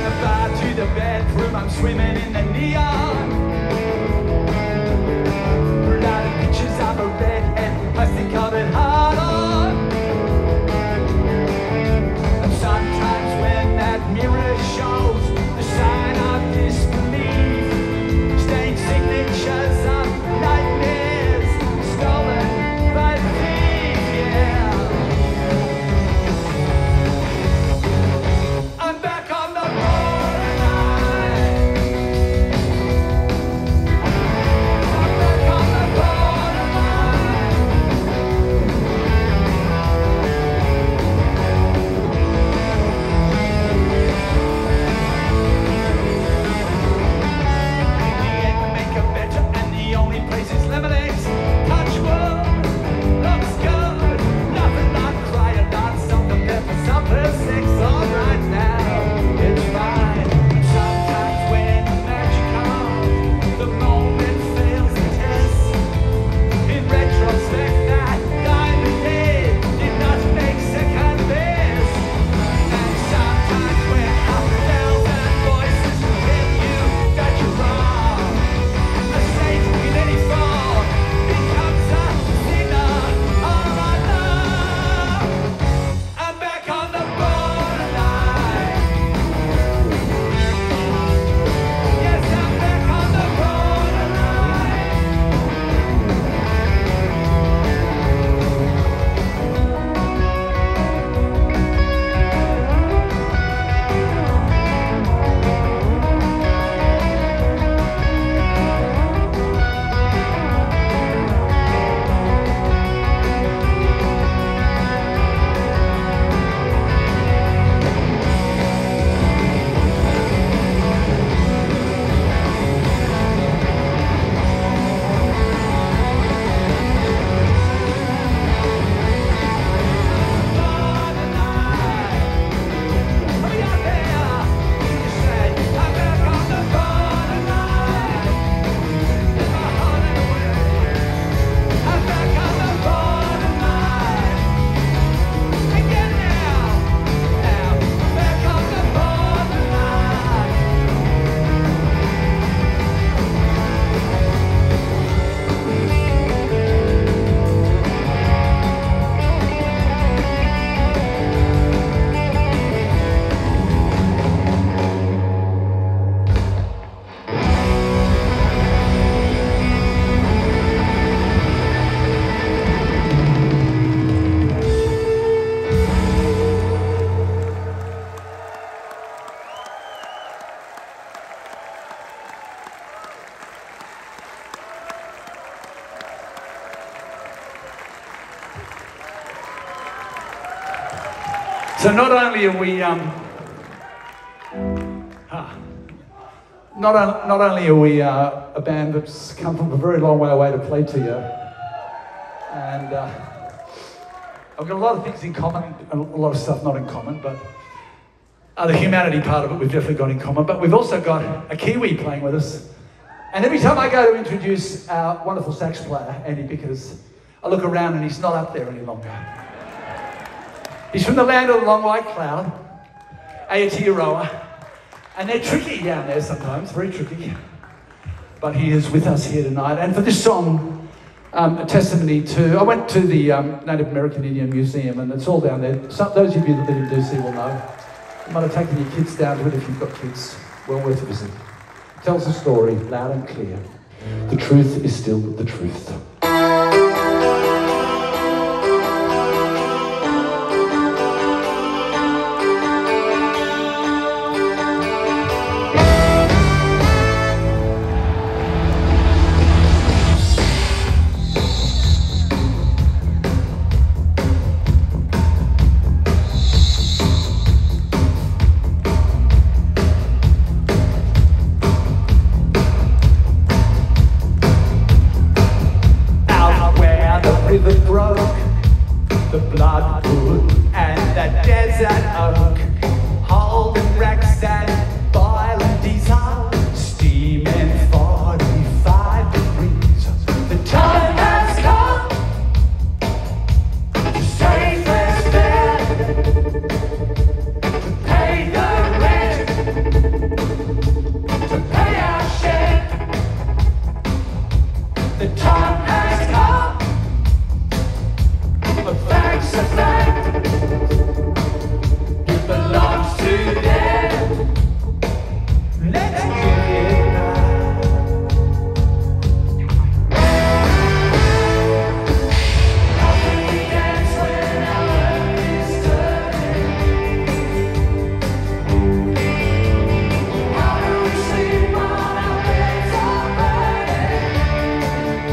B: Swimming in the neon.
A: roses, lemonades, touch wood, looks good. Nothing like crying, not something there for supper, sex, all right now, it's fine. Sometimes when the magic comes, the moment fails the test. In retrospect, that diamond head did not make second best. And sometimes when 1,000 voices tell you that you're wrong, a saint in any form becomes a sinner. All I know, I'm back on the borderline. Yes, I'm back on the borderline.
B: So not only are we not only are we a band that's come from a very long way away to play to you, and I've got a lot of things in common, and a lot of stuff not in common, but the humanity part of it we've definitely got in common. But we've also got a Kiwi playing with us, and every time I go to introduce our wonderful sax player, Andy Bickers, I look around and he's not up there any longer. He's from the land of the long white cloud, Aotearoa, and they're tricky down there sometimes, very tricky. But he is with us here tonight. And for this song, a testimony to, I went to the Native American Indian Museum, and it's all down there. Those of you that live in DC will know. You might have taken your kids down to it if you've got kids. Well worth a visit. It tells a story loud and clear. The truth is still the truth.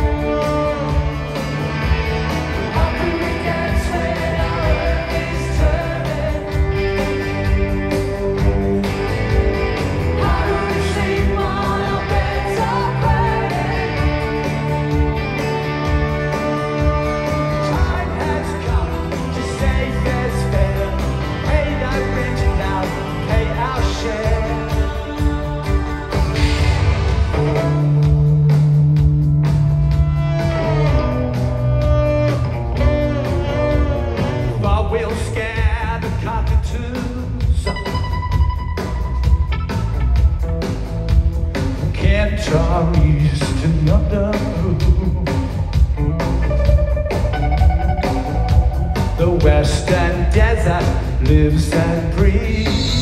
A: It's western desert lives and breathes.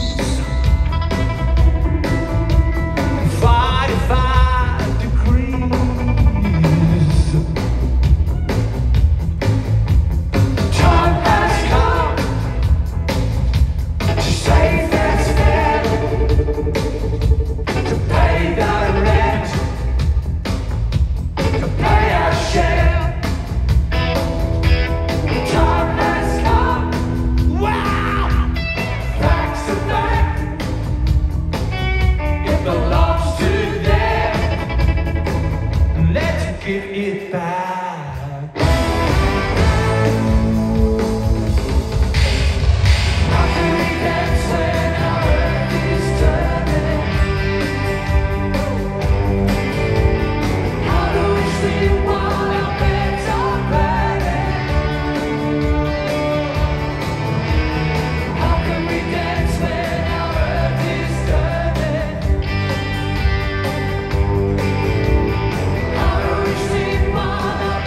A: 45 degrees. Time has come to save this fair, to pay the rent, to pay our share. Time has come. Wow! Facts are back. It belongs to them. Let's give it back. How can we dance when our earth is turning? How do we sleep while our beds are burning? How can we dance when our earth is turning? How do we sleep while our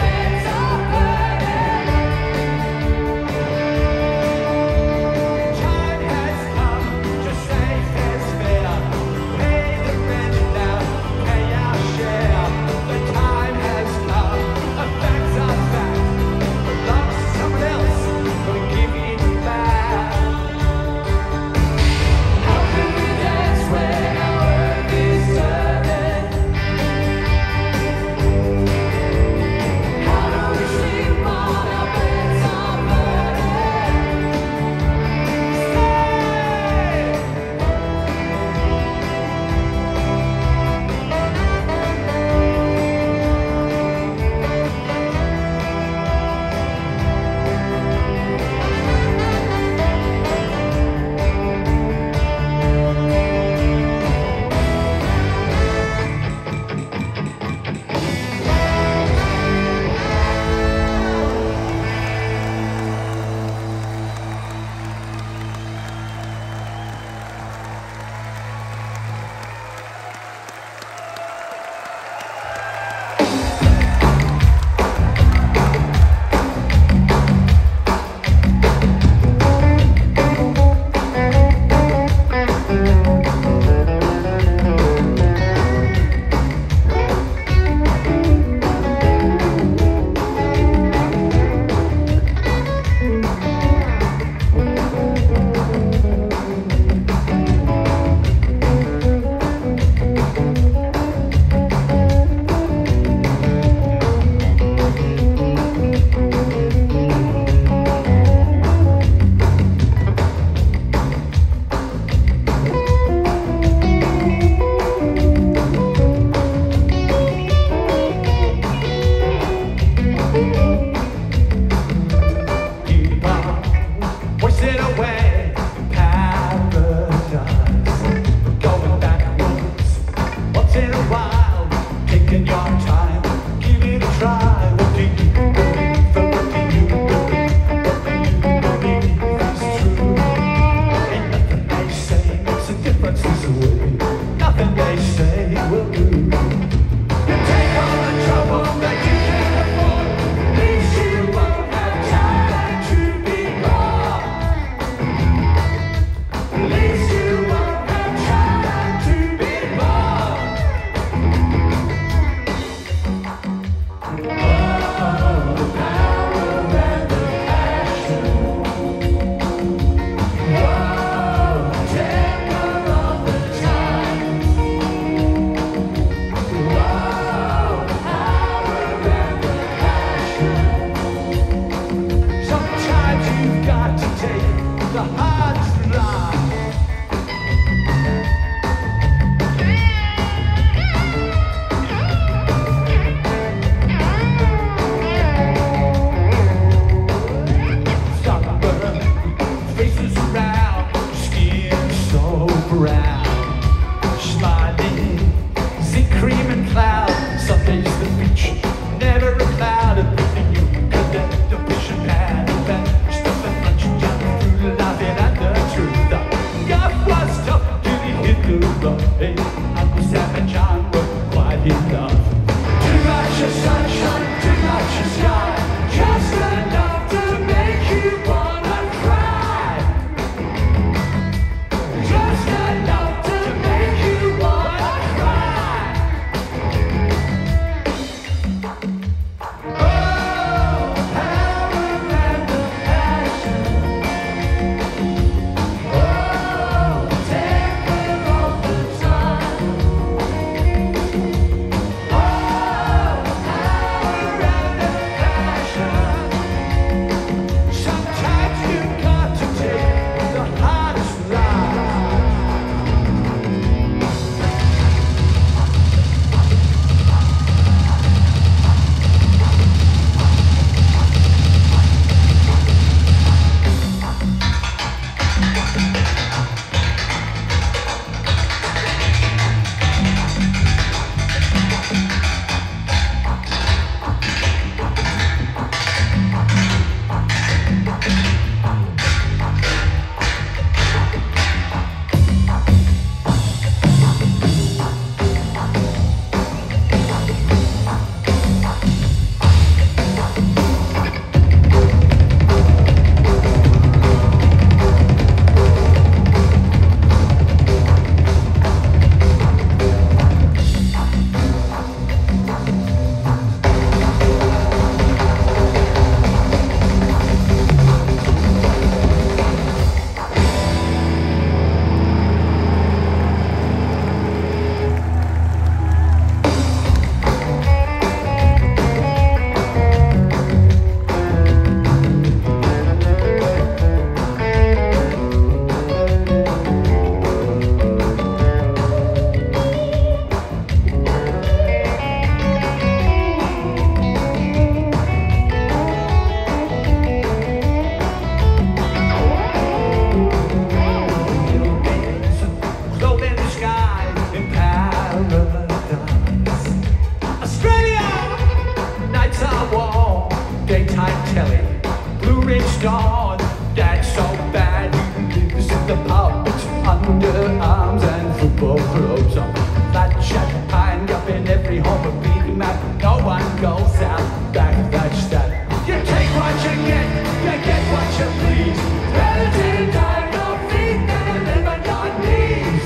A: out back of that stat. You take what you get what you please. Better to die on your feet than to live on your knees.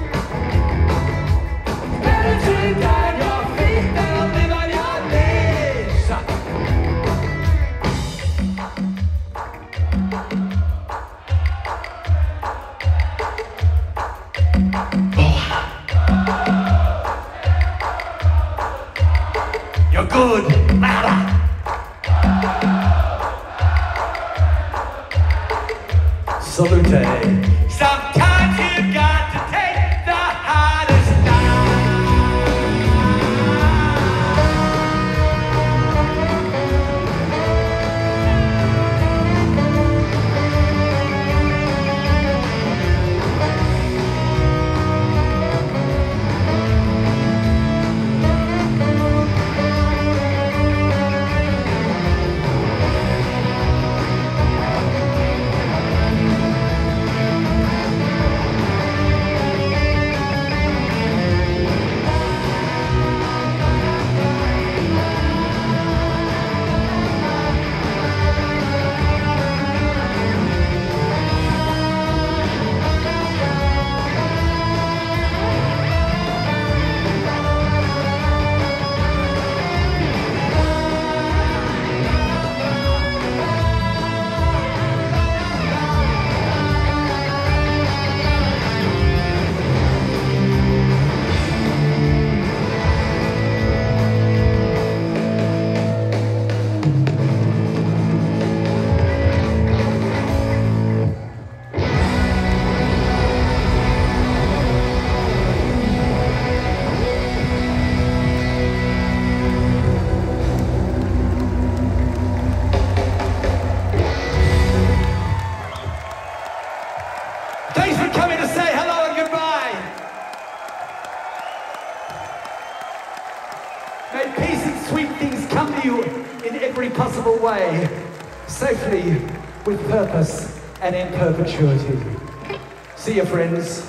A: Better to die on your feet than to live on your knees. You're good, louder. Salute. Sometimes you got to take the hardest Thanks for coming to say hello and goodbye. May peace and sweet things come to you in every possible way, safely, with purpose, and in perpetuity. See you, friends.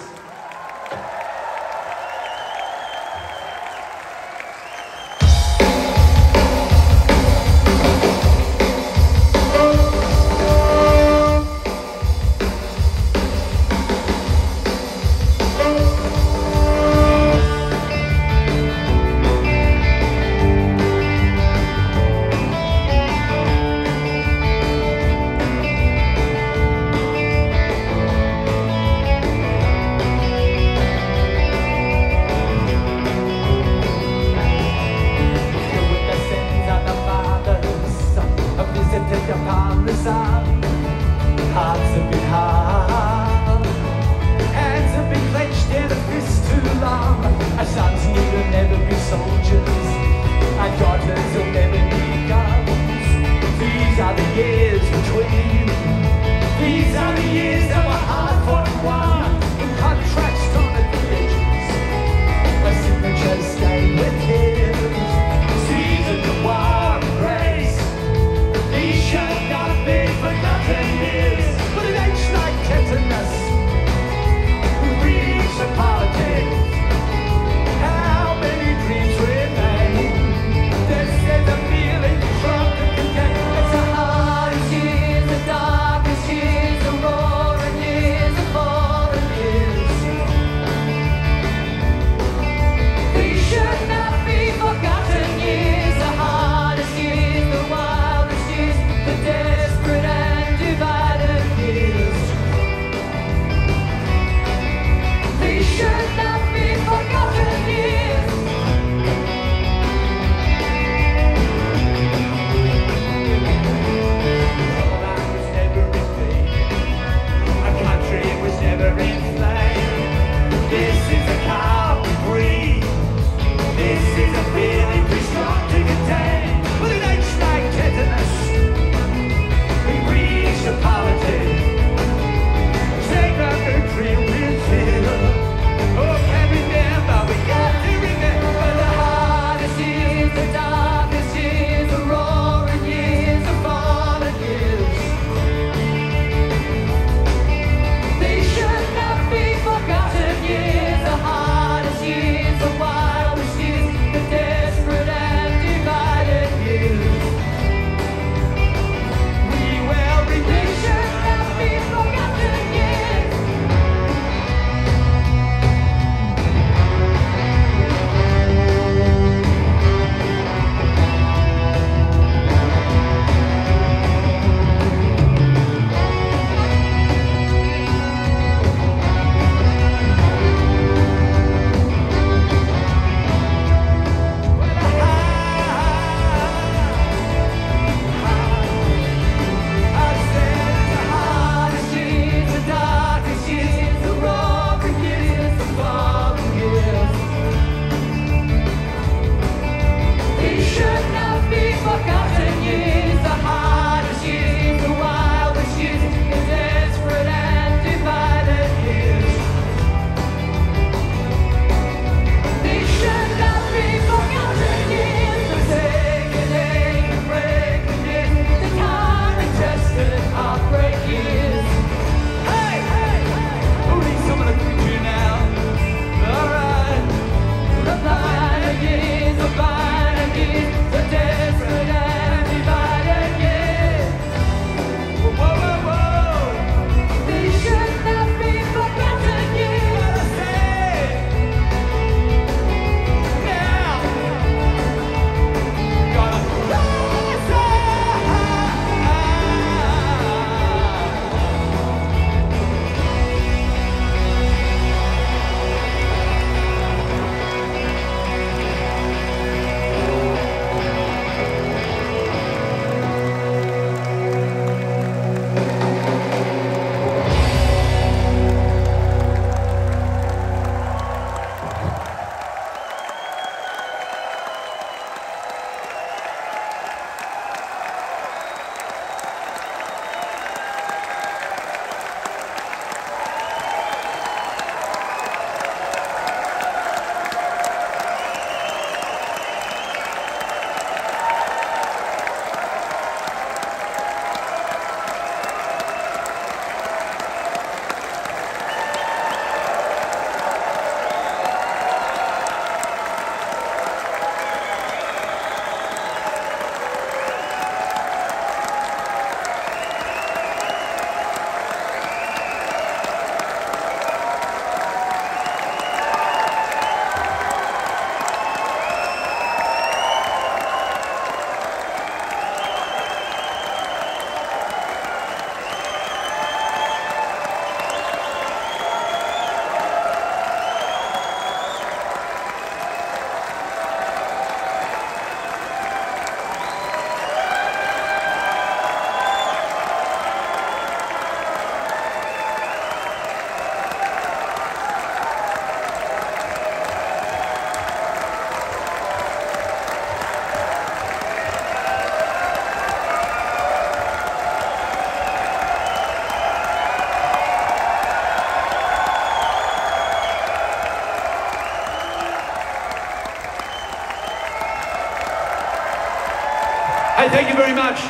B: Hey, thank you very much.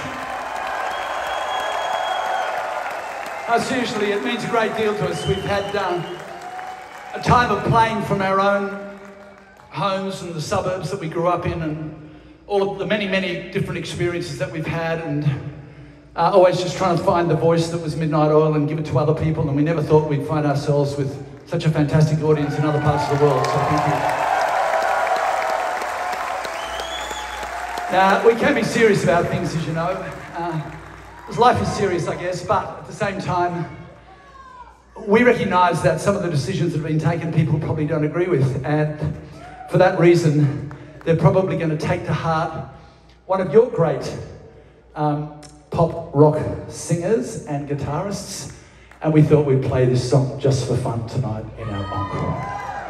B: Seriously, it means a great deal to us. We've had a time of playing from our own homes and the suburbs that we grew up in, and all of the many, many different experiences that we've had, and always just trying to find the voice that was Midnight Oil and give it to other people, and we never thought we'd find ourselves with such a fantastic audience in other parts of the world, so thank you. Now, we can be serious about things, as you know. Because life is serious, I guess, but at the same time, we recognise that some of the decisions that have been taken, people probably don't agree with, and for that reason, they're probably going to take to heart one of your great pop rock singers and guitarists, and we thought we'd play this song just for fun tonight in our encore.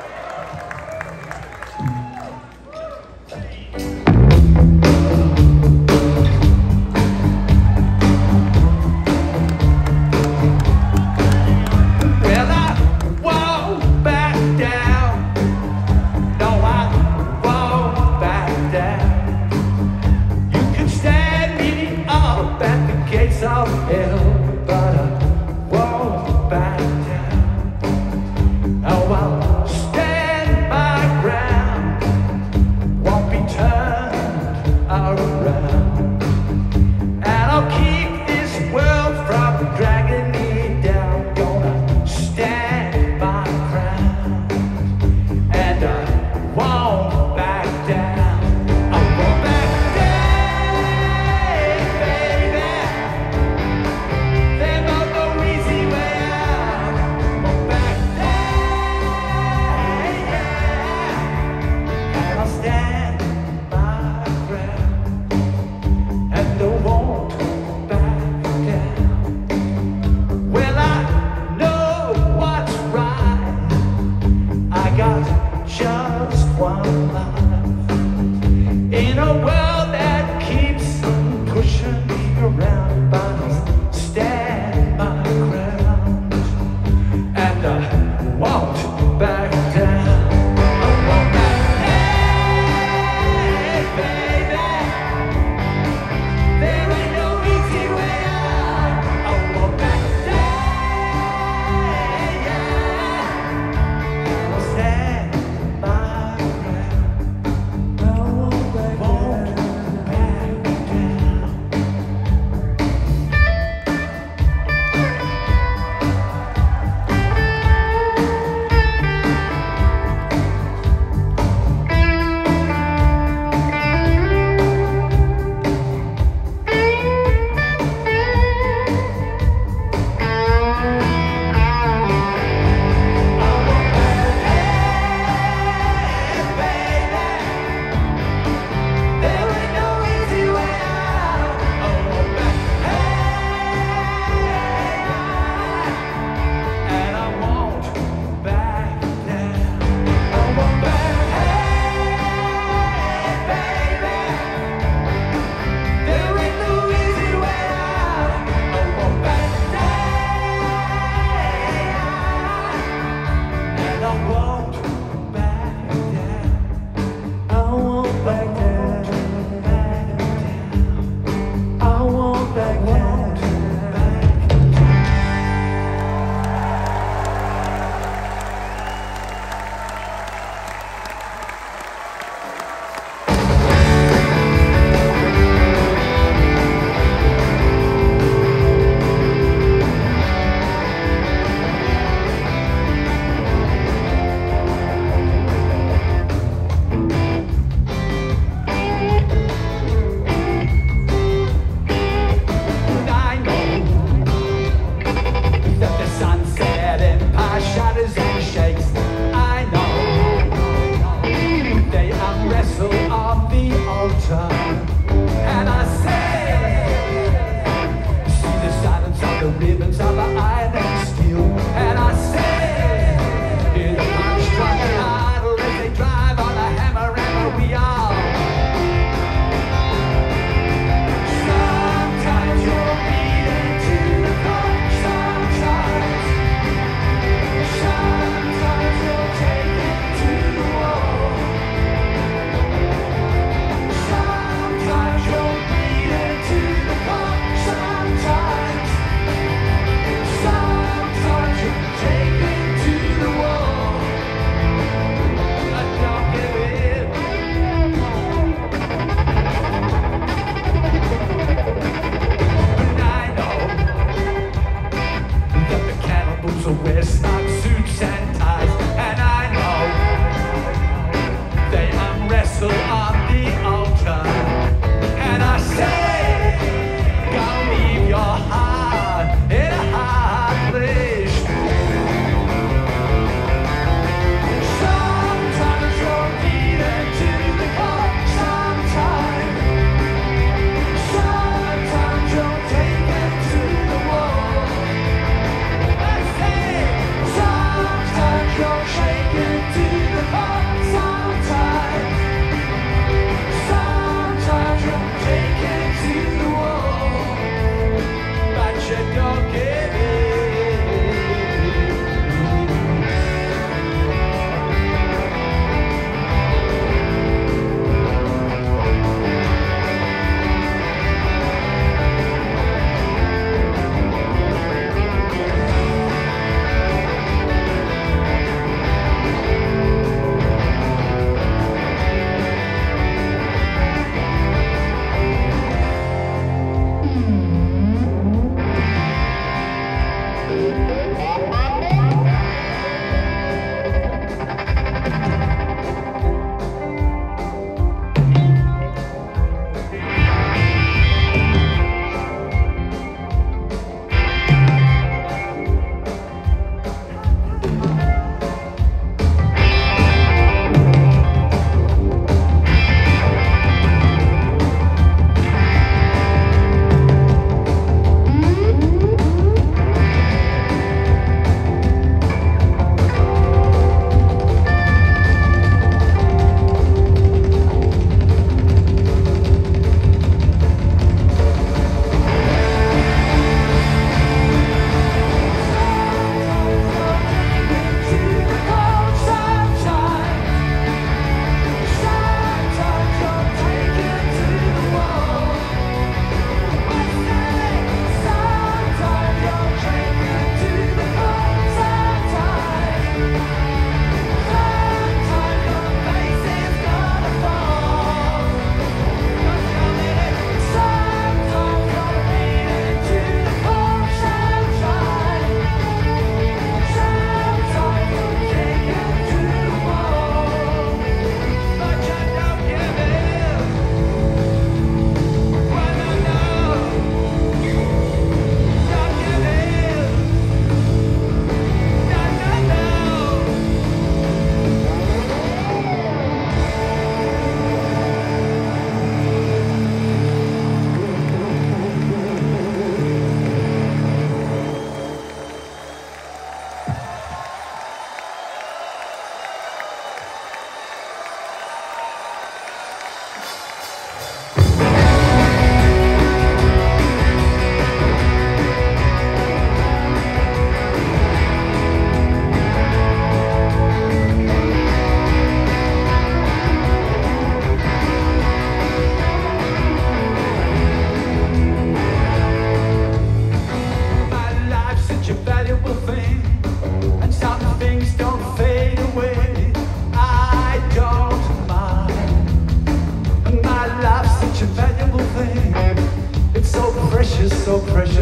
B: Of hell, but I won't back down. Oh, I'll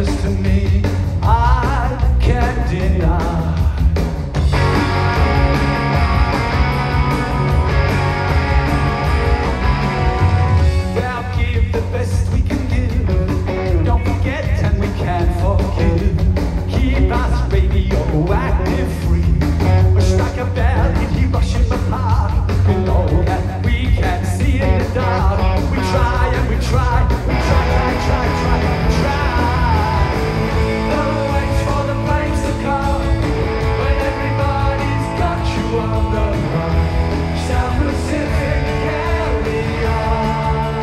B: precious to me, I can't deny. Well, give the best we can give. Don't forget, and we can't forgive. Keep us radioactive free. Strike a bell if you rush in the park. We know that we can't see in the dark. We try and we try. We try. Don't wait for the flames to come. When everybody's got you on the run. South Pacific, carry on.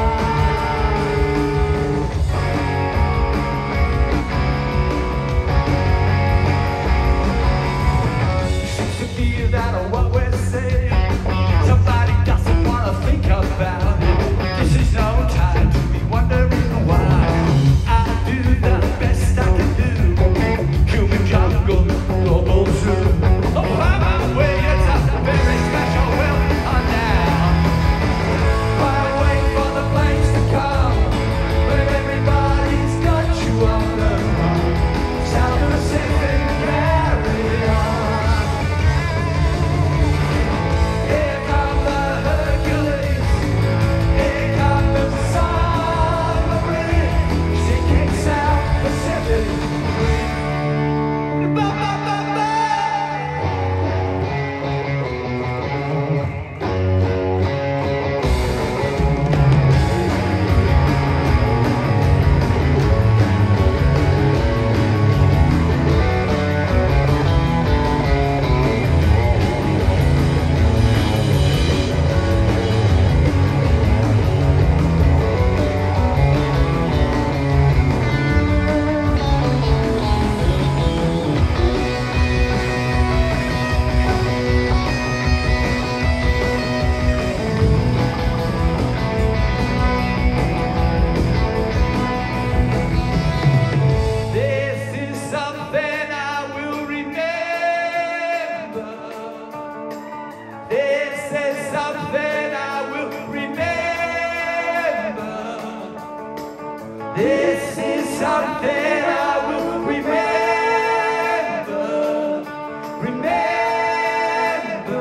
B: Seems to be that what we're saying, somebody doesn't want to think about it. This is no time to be wondering why. I do the best I can do. Human jungle, global zoo. Oh, find my way, it's a very special will now. Why wait for the flames to come when everybody's got you on the run? South Pacific, carry on. Here come the Hercules. Here come the submarine. Sinking South Pacific. Ba-ba-ba-ba. This is something I will remember. This is something I will remember. This is something I will remember. Remember.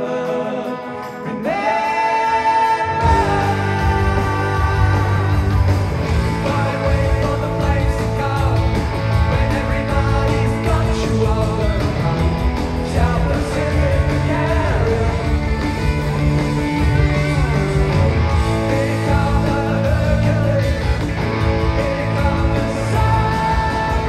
B: Why wait for the flames to come when everybody's got you all around? South Pacific, carry on. Here come the Hercules. Here come the sun.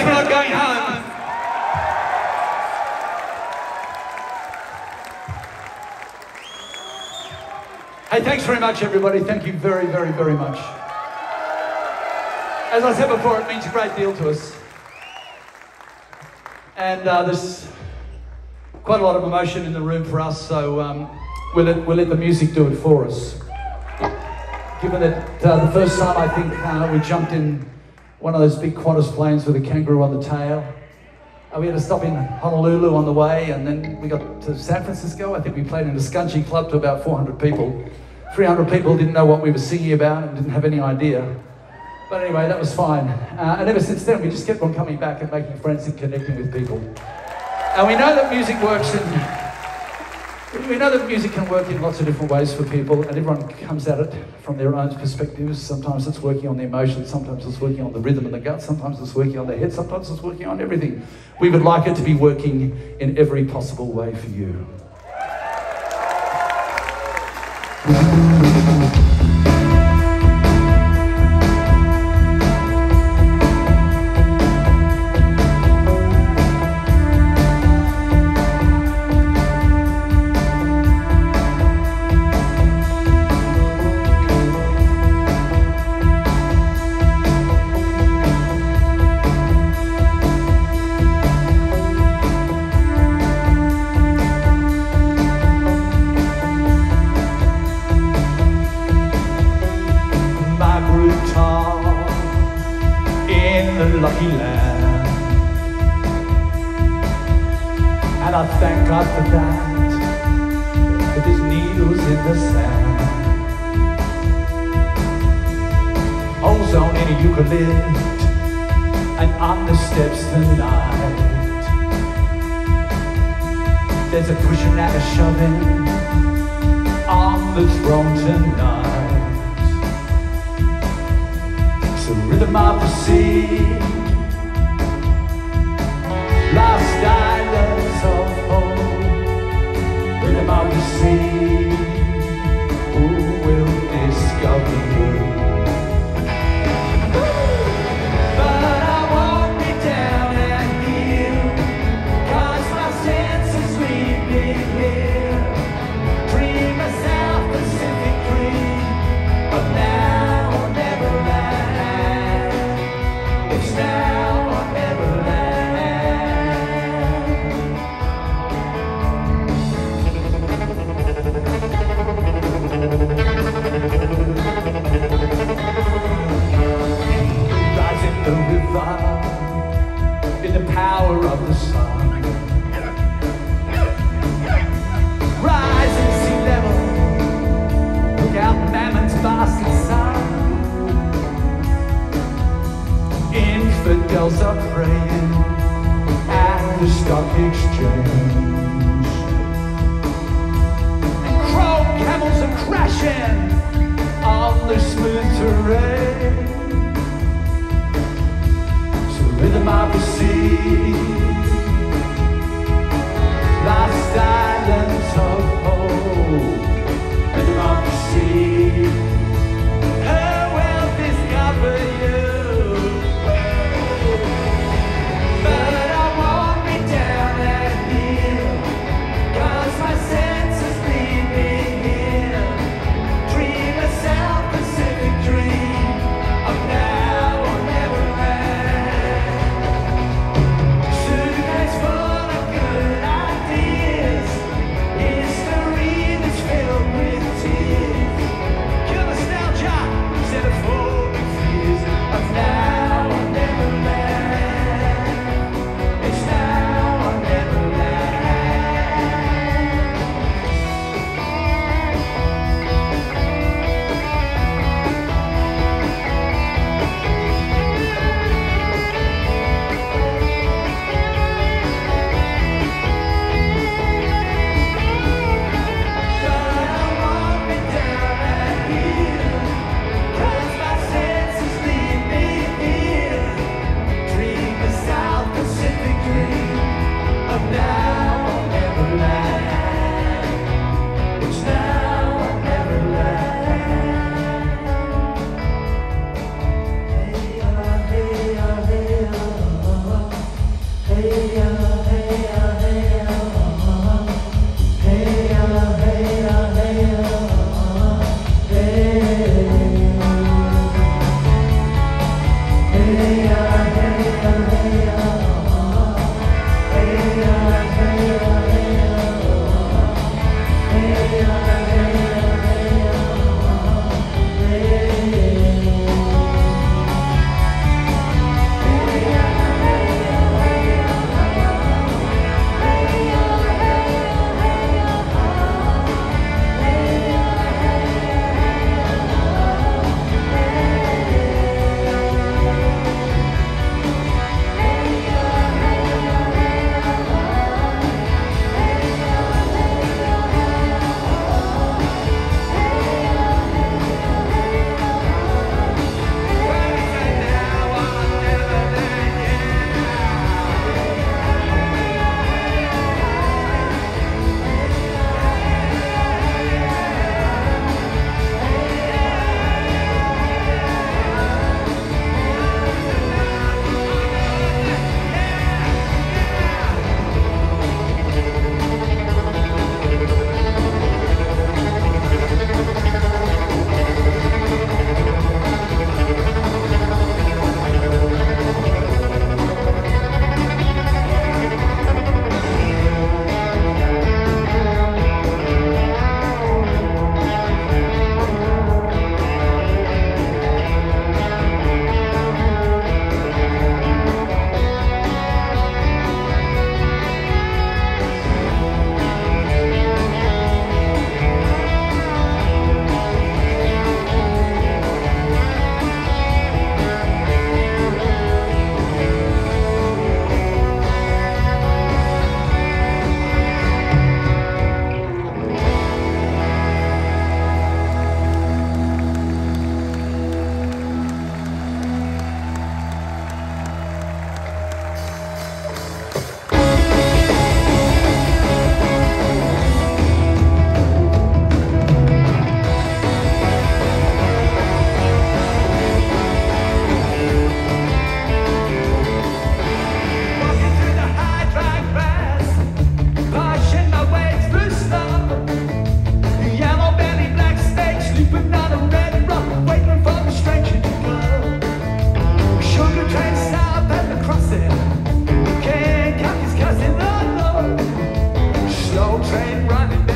B: guess we're not going home. Hey, thanks very much, everybody. Thank you very, very, very much. As I said before, it means a great deal to us. And there's quite a lot of emotion in the room for us, so we'll let the music do it for us. Given that the first time I think we jumped in one of those big Qantas planes with a kangaroo on the tail. We had to stop in Honolulu on the way, and then we got to San Francisco. I think we played in a scungy club to about 400 people. 300 people didn't know what we were singing about and didn't have any idea. But anyway, that was fine. And ever since then, we just kept on coming back and making friends and connecting with people. And we know that music works we know that music can work in lots of different ways for people, and everyone comes at it from their own perspectives. Sometimes it's working on the emotions, sometimes it's working on the rhythm and the gut, sometimes it's working on the head, sometimes it's working on everything. We would like it to be working in every possible way for you.
A: Lucky land, and I thank God for that, with his needles in the sand. Ozone in a eucalypt, and on the steps tonight, there's a pushing and a shoving on the throne tonight. It's the rhythm of the sea, lost islands of hope, rhythm of the sea, who will discover me? But I won't be down at you, 'cause my senses lead me here. Dream a South Pacific dream, but now or never land. It's now or never land. train running